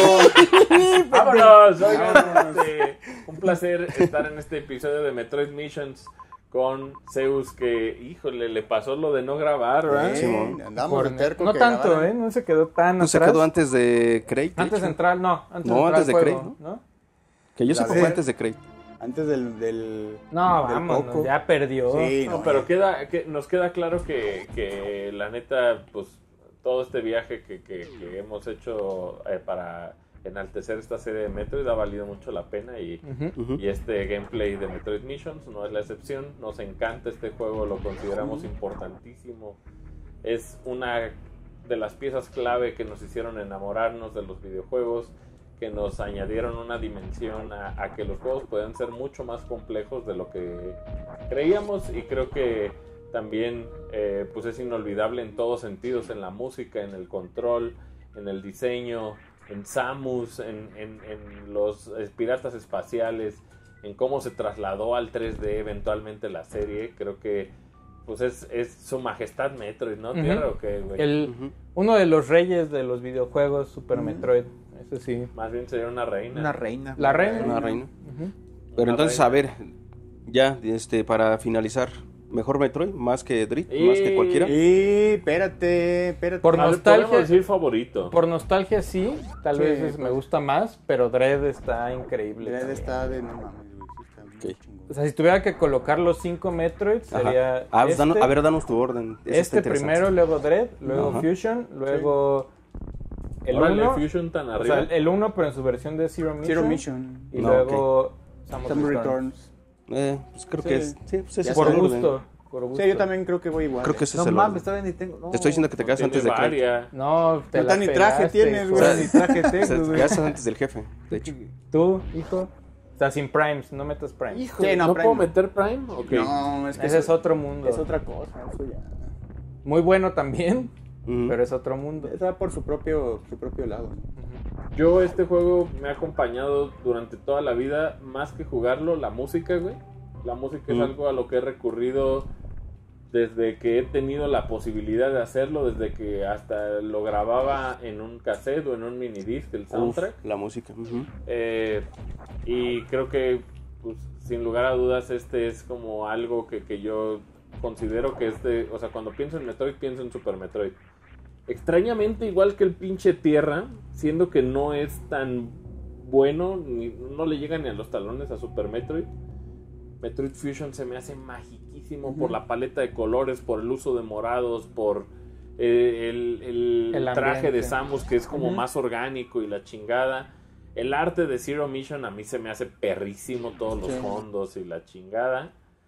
¡Vámonos! Oigan, un placer estar en este episodio de Metroid Missions con Zeus, que, híjole, le pasó lo de no grabar, ¿verdad? Sí, Andamos Por- de terco no que tanto, grabaran. no se quedó tan Pues se atrás. quedó antes de Craig. de Antes de hecho. entrar, no. Antes No, de entrar antes de al Craig, juego, ¿no? Que yo La sepa de- fue antes de Craig. Antes del No, del vámonos, Coco. ya perdió. Sí, No, pero nos queda claro que la neta, pues, todo este viaje que hemos hecho para enaltecer esta serie de Metroid ha valido mucho la pena y... Ujú. Ujú. Y este gameplay de Metroid Missions no es la excepción. Nos encanta este juego, lo consideramos importantísimo. Es una de las piezas clave que nos hicieron enamorarnos de los videojuegos, que nos añadieron una dimensión a que los juegos pueden ser mucho más complejos de lo que creíamos, y creo que también pues es inolvidable en todos sentidos, en la música, en el control, en el diseño, en Samus, en los piratas espaciales, en cómo se trasladó al 3D eventualmente la serie. Creo que pues es su majestad Metroid, ¿no? Ujú. ¿Tierra o qué, güey? Ujú. Uno de los reyes de los videojuegos, Super Metroid. Ese sí. Más bien sería una reina. Una reina. La reina. Una reina. Ujú. Pero Una entonces, reina. a ver, ya, para finalizar, ¿mejor Metroid? ¿Más que Dread? Y- ¿Más que cualquiera? Y espérate. Por A ver, nostalgia- podemos decir favorito. Por nostalgia sí, tal Sí, vez pues. me gusta más, pero Dread está increíble. Dread también. está de no mames, güey. Sí está muy Ok. chingón. O sea, si tuviera que colocar los 5 Metroids, Ajá. sería Ah, pues, este, a ver, danos tu orden. Eso está este interesante. primero, luego Dread, luego Ajá. Fusion, luego el Órale, 1, Fusion tan o arriba. sea, el 1 pero en su versión de Zero Mission, Zero Mission. y No, luego Samus Samus Returns. Returns. Pues creo Sí. que es. Sí, pues ese Ya es Por el orden. gusto, por gusto. Sí, yo también creo que voy igual. Creo que ese No es el mames, orden. todavía ni tengo. no. Te estoy diciendo que te quedas Tiene antes de Craig. varias. No, te Ahorita la ni traje pegaste, tienes, hijo. güey. O sea, ni traje O sea, tengo, te güey. quedas antes del jefe, de hecho. Tú, hijo, o sea, sin Primes, no metas Primes. Híjole, Sí, no, ¿no Prime. puedo meter Prime? Ok. No, es que Ese es otro mundo. es otra cosa. Eso ya. Muy bueno también, Ujú. pero es otro mundo. Está por su propio lado. Yo este juego me ha acompañado durante toda la vida, más que jugarlo, la música, güey. La música es algo a lo que he recurrido desde que he tenido la posibilidad de hacerlo, desde que hasta lo grababa en un cassette o en un minidisc, el Uf, soundtrack. la música. Ujú. Y creo que, pues, sin lugar a dudas, este es como algo que yo considero que o sea, cuando pienso en Metroid, pienso en Super Metroid. Extrañamente, igual que el pinche Tierra, siendo que no es tan bueno, no le llega ni a los talones a Super Metroid. Metroid Fusion se me hace magiquísimo por la paleta de colores, por el uso de morados, por el El traje de ambiente. Samus, que es como más orgánico y la chingada. El arte de Zero Mission a mí se me hace perrísimo, todos los Sí. fondos y la chingada.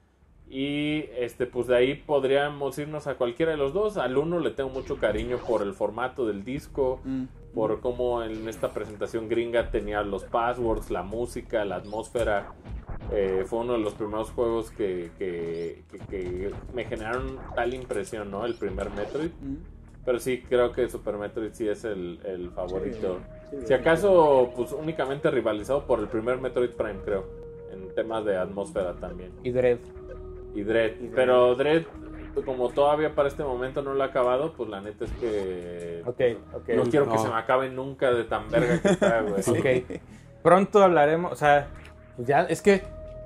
Y pues de ahí podríamos irnos a cualquiera de los dos. Al uno le tengo mucho cariño por el formato del disco, por cómo en esta presentación gringa tenía los passwords, la música, la atmósfera. Fue uno de los primeros juegos que me generaron tal impresión, ¿no? El primer Metroid. Pero sí, creo que Super Metroid sí es el favorito. Sí, Si acaso, pues únicamente rivalizado por el primer Metroid Prime, creo. En temas de atmósfera también. Y Dread. Y Dread. Pero Dread, como todavía para este momento no lo he acabado, pues la neta es que Ok. no quiero que No. se me acabe nunca de tan verga que está, güey. Ok. Pronto hablaremos, o sea, pues ya, es que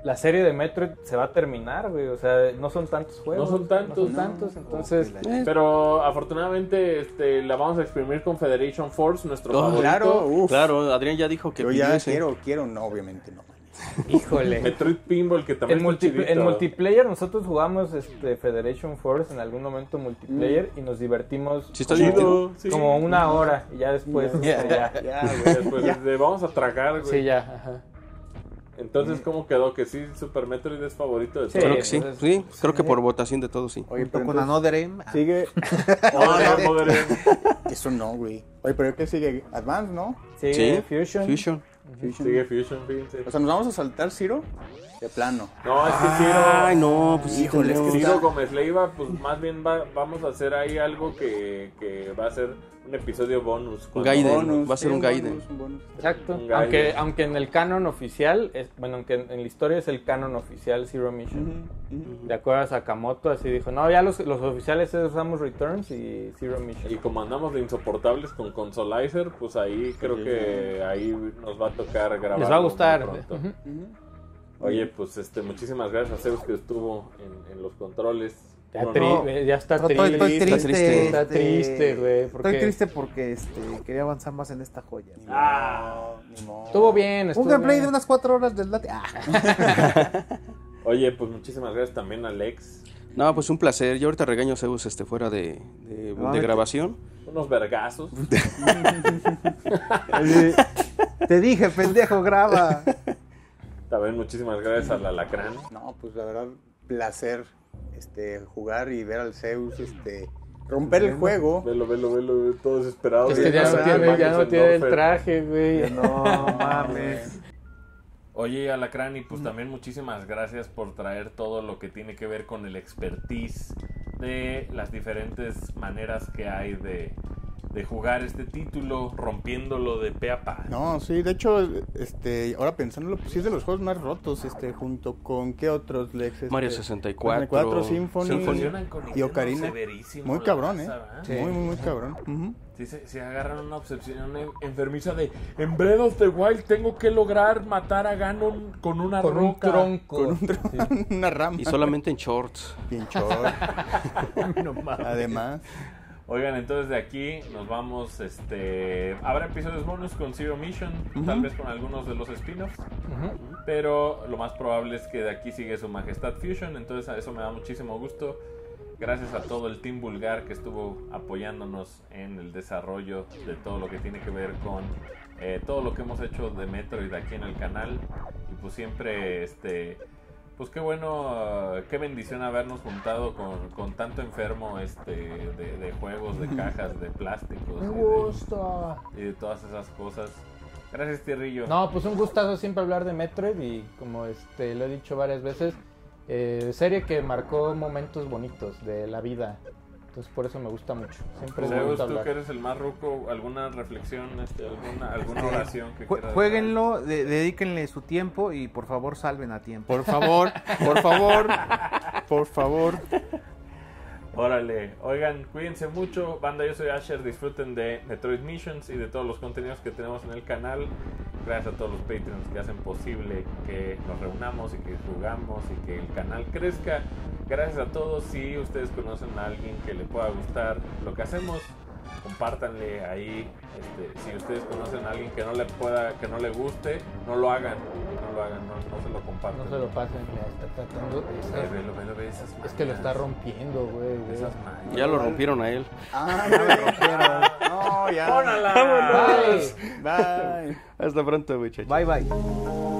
la serie de Metroid se va a terminar, güey. O sea, no son tantos juegos. No son tantos. Entonces... Pero afortunadamente la vamos a exprimir con Federation Force, nuestro favorito. Claro, Claro, Adrián ya dijo que yo pidió ya ese. quiero, no, obviamente no. Híjole. Metroid Pinball, que también está chidito. En multiplayer nosotros jugamos Federation Force en algún momento multiplayer y nos divertimos Sí, está divertido. Sí. como una hora y ya después ya. Después vamos a tragar, güey. Sí, ya, ajá. Entonces, ¿cómo quedó? Que sí, Super Metroid es favorito de Sí. todos. Creo que sí, Entonces, sí, creo que por votación de todos, sí. Oye, Junto pero con entonces, Another M. sigue... Joder. Eso no, güey. Oye, pero ¿qué sigue? Advance, ¿no? Sigue Sí, Fusion. Fusion. Sigue Fusion, fíjense. O sea, ¿nos vamos a saltar Zero? De plano. No, es que Ay, Ciro, no, pues sí, Híjole, tendríamos- es que Ciro Gómez Leiva, pues más bien vamos a hacer ahí algo que va a ser un episodio bonus. Un Gaiden. Bonus, va a ser sí, un Gaiden. bonus. Exacto. Un gallo. Aunque en el canon oficial, aunque en la historia es el canon oficial Zero Mission. ¿Te acuerdas? Sakamoto así dijo, no, ya los oficiales usamos Returns y Zero Mission. Y como andamos de insoportables con Consolizer, pues ahí creo que ahí nos va a tocar grabar. Les va a gustar. pronto. Ujú. Oye, pues muchísimas gracias a Zeus que estuvo en los controles. Ya, Bueno, no, ya está Estoy triste. triste. Está triste, güey. porque Estoy triste porque quería avanzar más en esta joya. Ni modo. Estuvo bien. Un gameplay bien. de unas 4 horas del late. Oye, pues muchísimas gracias también a Alex. No, pues un placer. Yo ahorita regaño a Zeus fuera de grabación. Unos vergazos. Te dije, pendejo, graba. También muchísimas gracias al Alacrán. No, pues la verdad, placer jugar y ver al Zeus romper el juego. Velo, todo desesperado. Es que ya no tiene el traje, güey. No mames. Oye, Alacrán, y pues también muchísimas gracias por traer todo lo que tiene que ver con el expertise de las diferentes maneras que hay de jugar este título, rompiéndolo de pe a pa. No, sí, de hecho, ahora pensándolo, pues sí es de los juegos más rotos, junto con ¿qué otros, Lex? Mario 64, 64, Symphony, Se funcionan con y Nintendo Ocarina. severísimo, Muy la cabrón, raza, ¿verdad? Sí. Muy cabrón. Ujú. Sí, se agarran una obsesión enfermiza de en Breath of the Wild tengo que lograr matar a Ganon con una Con un roca. tronco. Con una rama. Y solamente en shorts. Pinchor. No mames. Además. Oigan, entonces de aquí nos vamos, habrá episodios bonus con Zero Mission, tal vez con algunos de los spin-offs, pero lo más probable es que de aquí sigue Su Majestad Fusion, entonces a eso me da muchísimo gusto. Gracias a todo el Team Vulgar que estuvo apoyándonos en el desarrollo de todo lo que tiene que ver con todo lo que hemos hecho de Metroid aquí en el canal. Y pues siempre, pues qué bueno, qué bendición habernos juntado con tanto enfermo de juegos, de cajas, de plásticos Un gusto. y de todas esas cosas. Gracias, Tierrillo. No, pues un gustazo siempre hablar de Metroid y como lo he dicho varias veces, serie que marcó momentos bonitos de la vida. Entonces por eso me gusta mucho. Siempre me Zeus, gusta tú hablar. que eres el más ruco, ¿alguna reflexión, alguna oración que quieras? Jueguenlo, dedíquenle su tiempo y por favor salven a tiempo. Por favor. Órale, oigan, cuídense mucho, banda, yo soy Asher, disfruten de Metroid Missions y de todos los contenidos que tenemos en el canal. Gracias a todos los Patreons que hacen posible que nos reunamos y que jugamos y que el canal crezca. Gracias a todos. Si ustedes conocen a alguien que le pueda gustar lo que hacemos, compártanle ahí. Si ustedes conocen a alguien que no le guste, no lo hagan, no se lo compartan. No se lo pasen, mira, está tratando. Ve esas Es que lo está mañas, rompiendo, güey. esas mañas. Ya lo rompieron a él. Ah, ya me rompieron. No, ya. ¡Pónala! Bye. Bye. Hasta pronto, muchachos. Bye bye.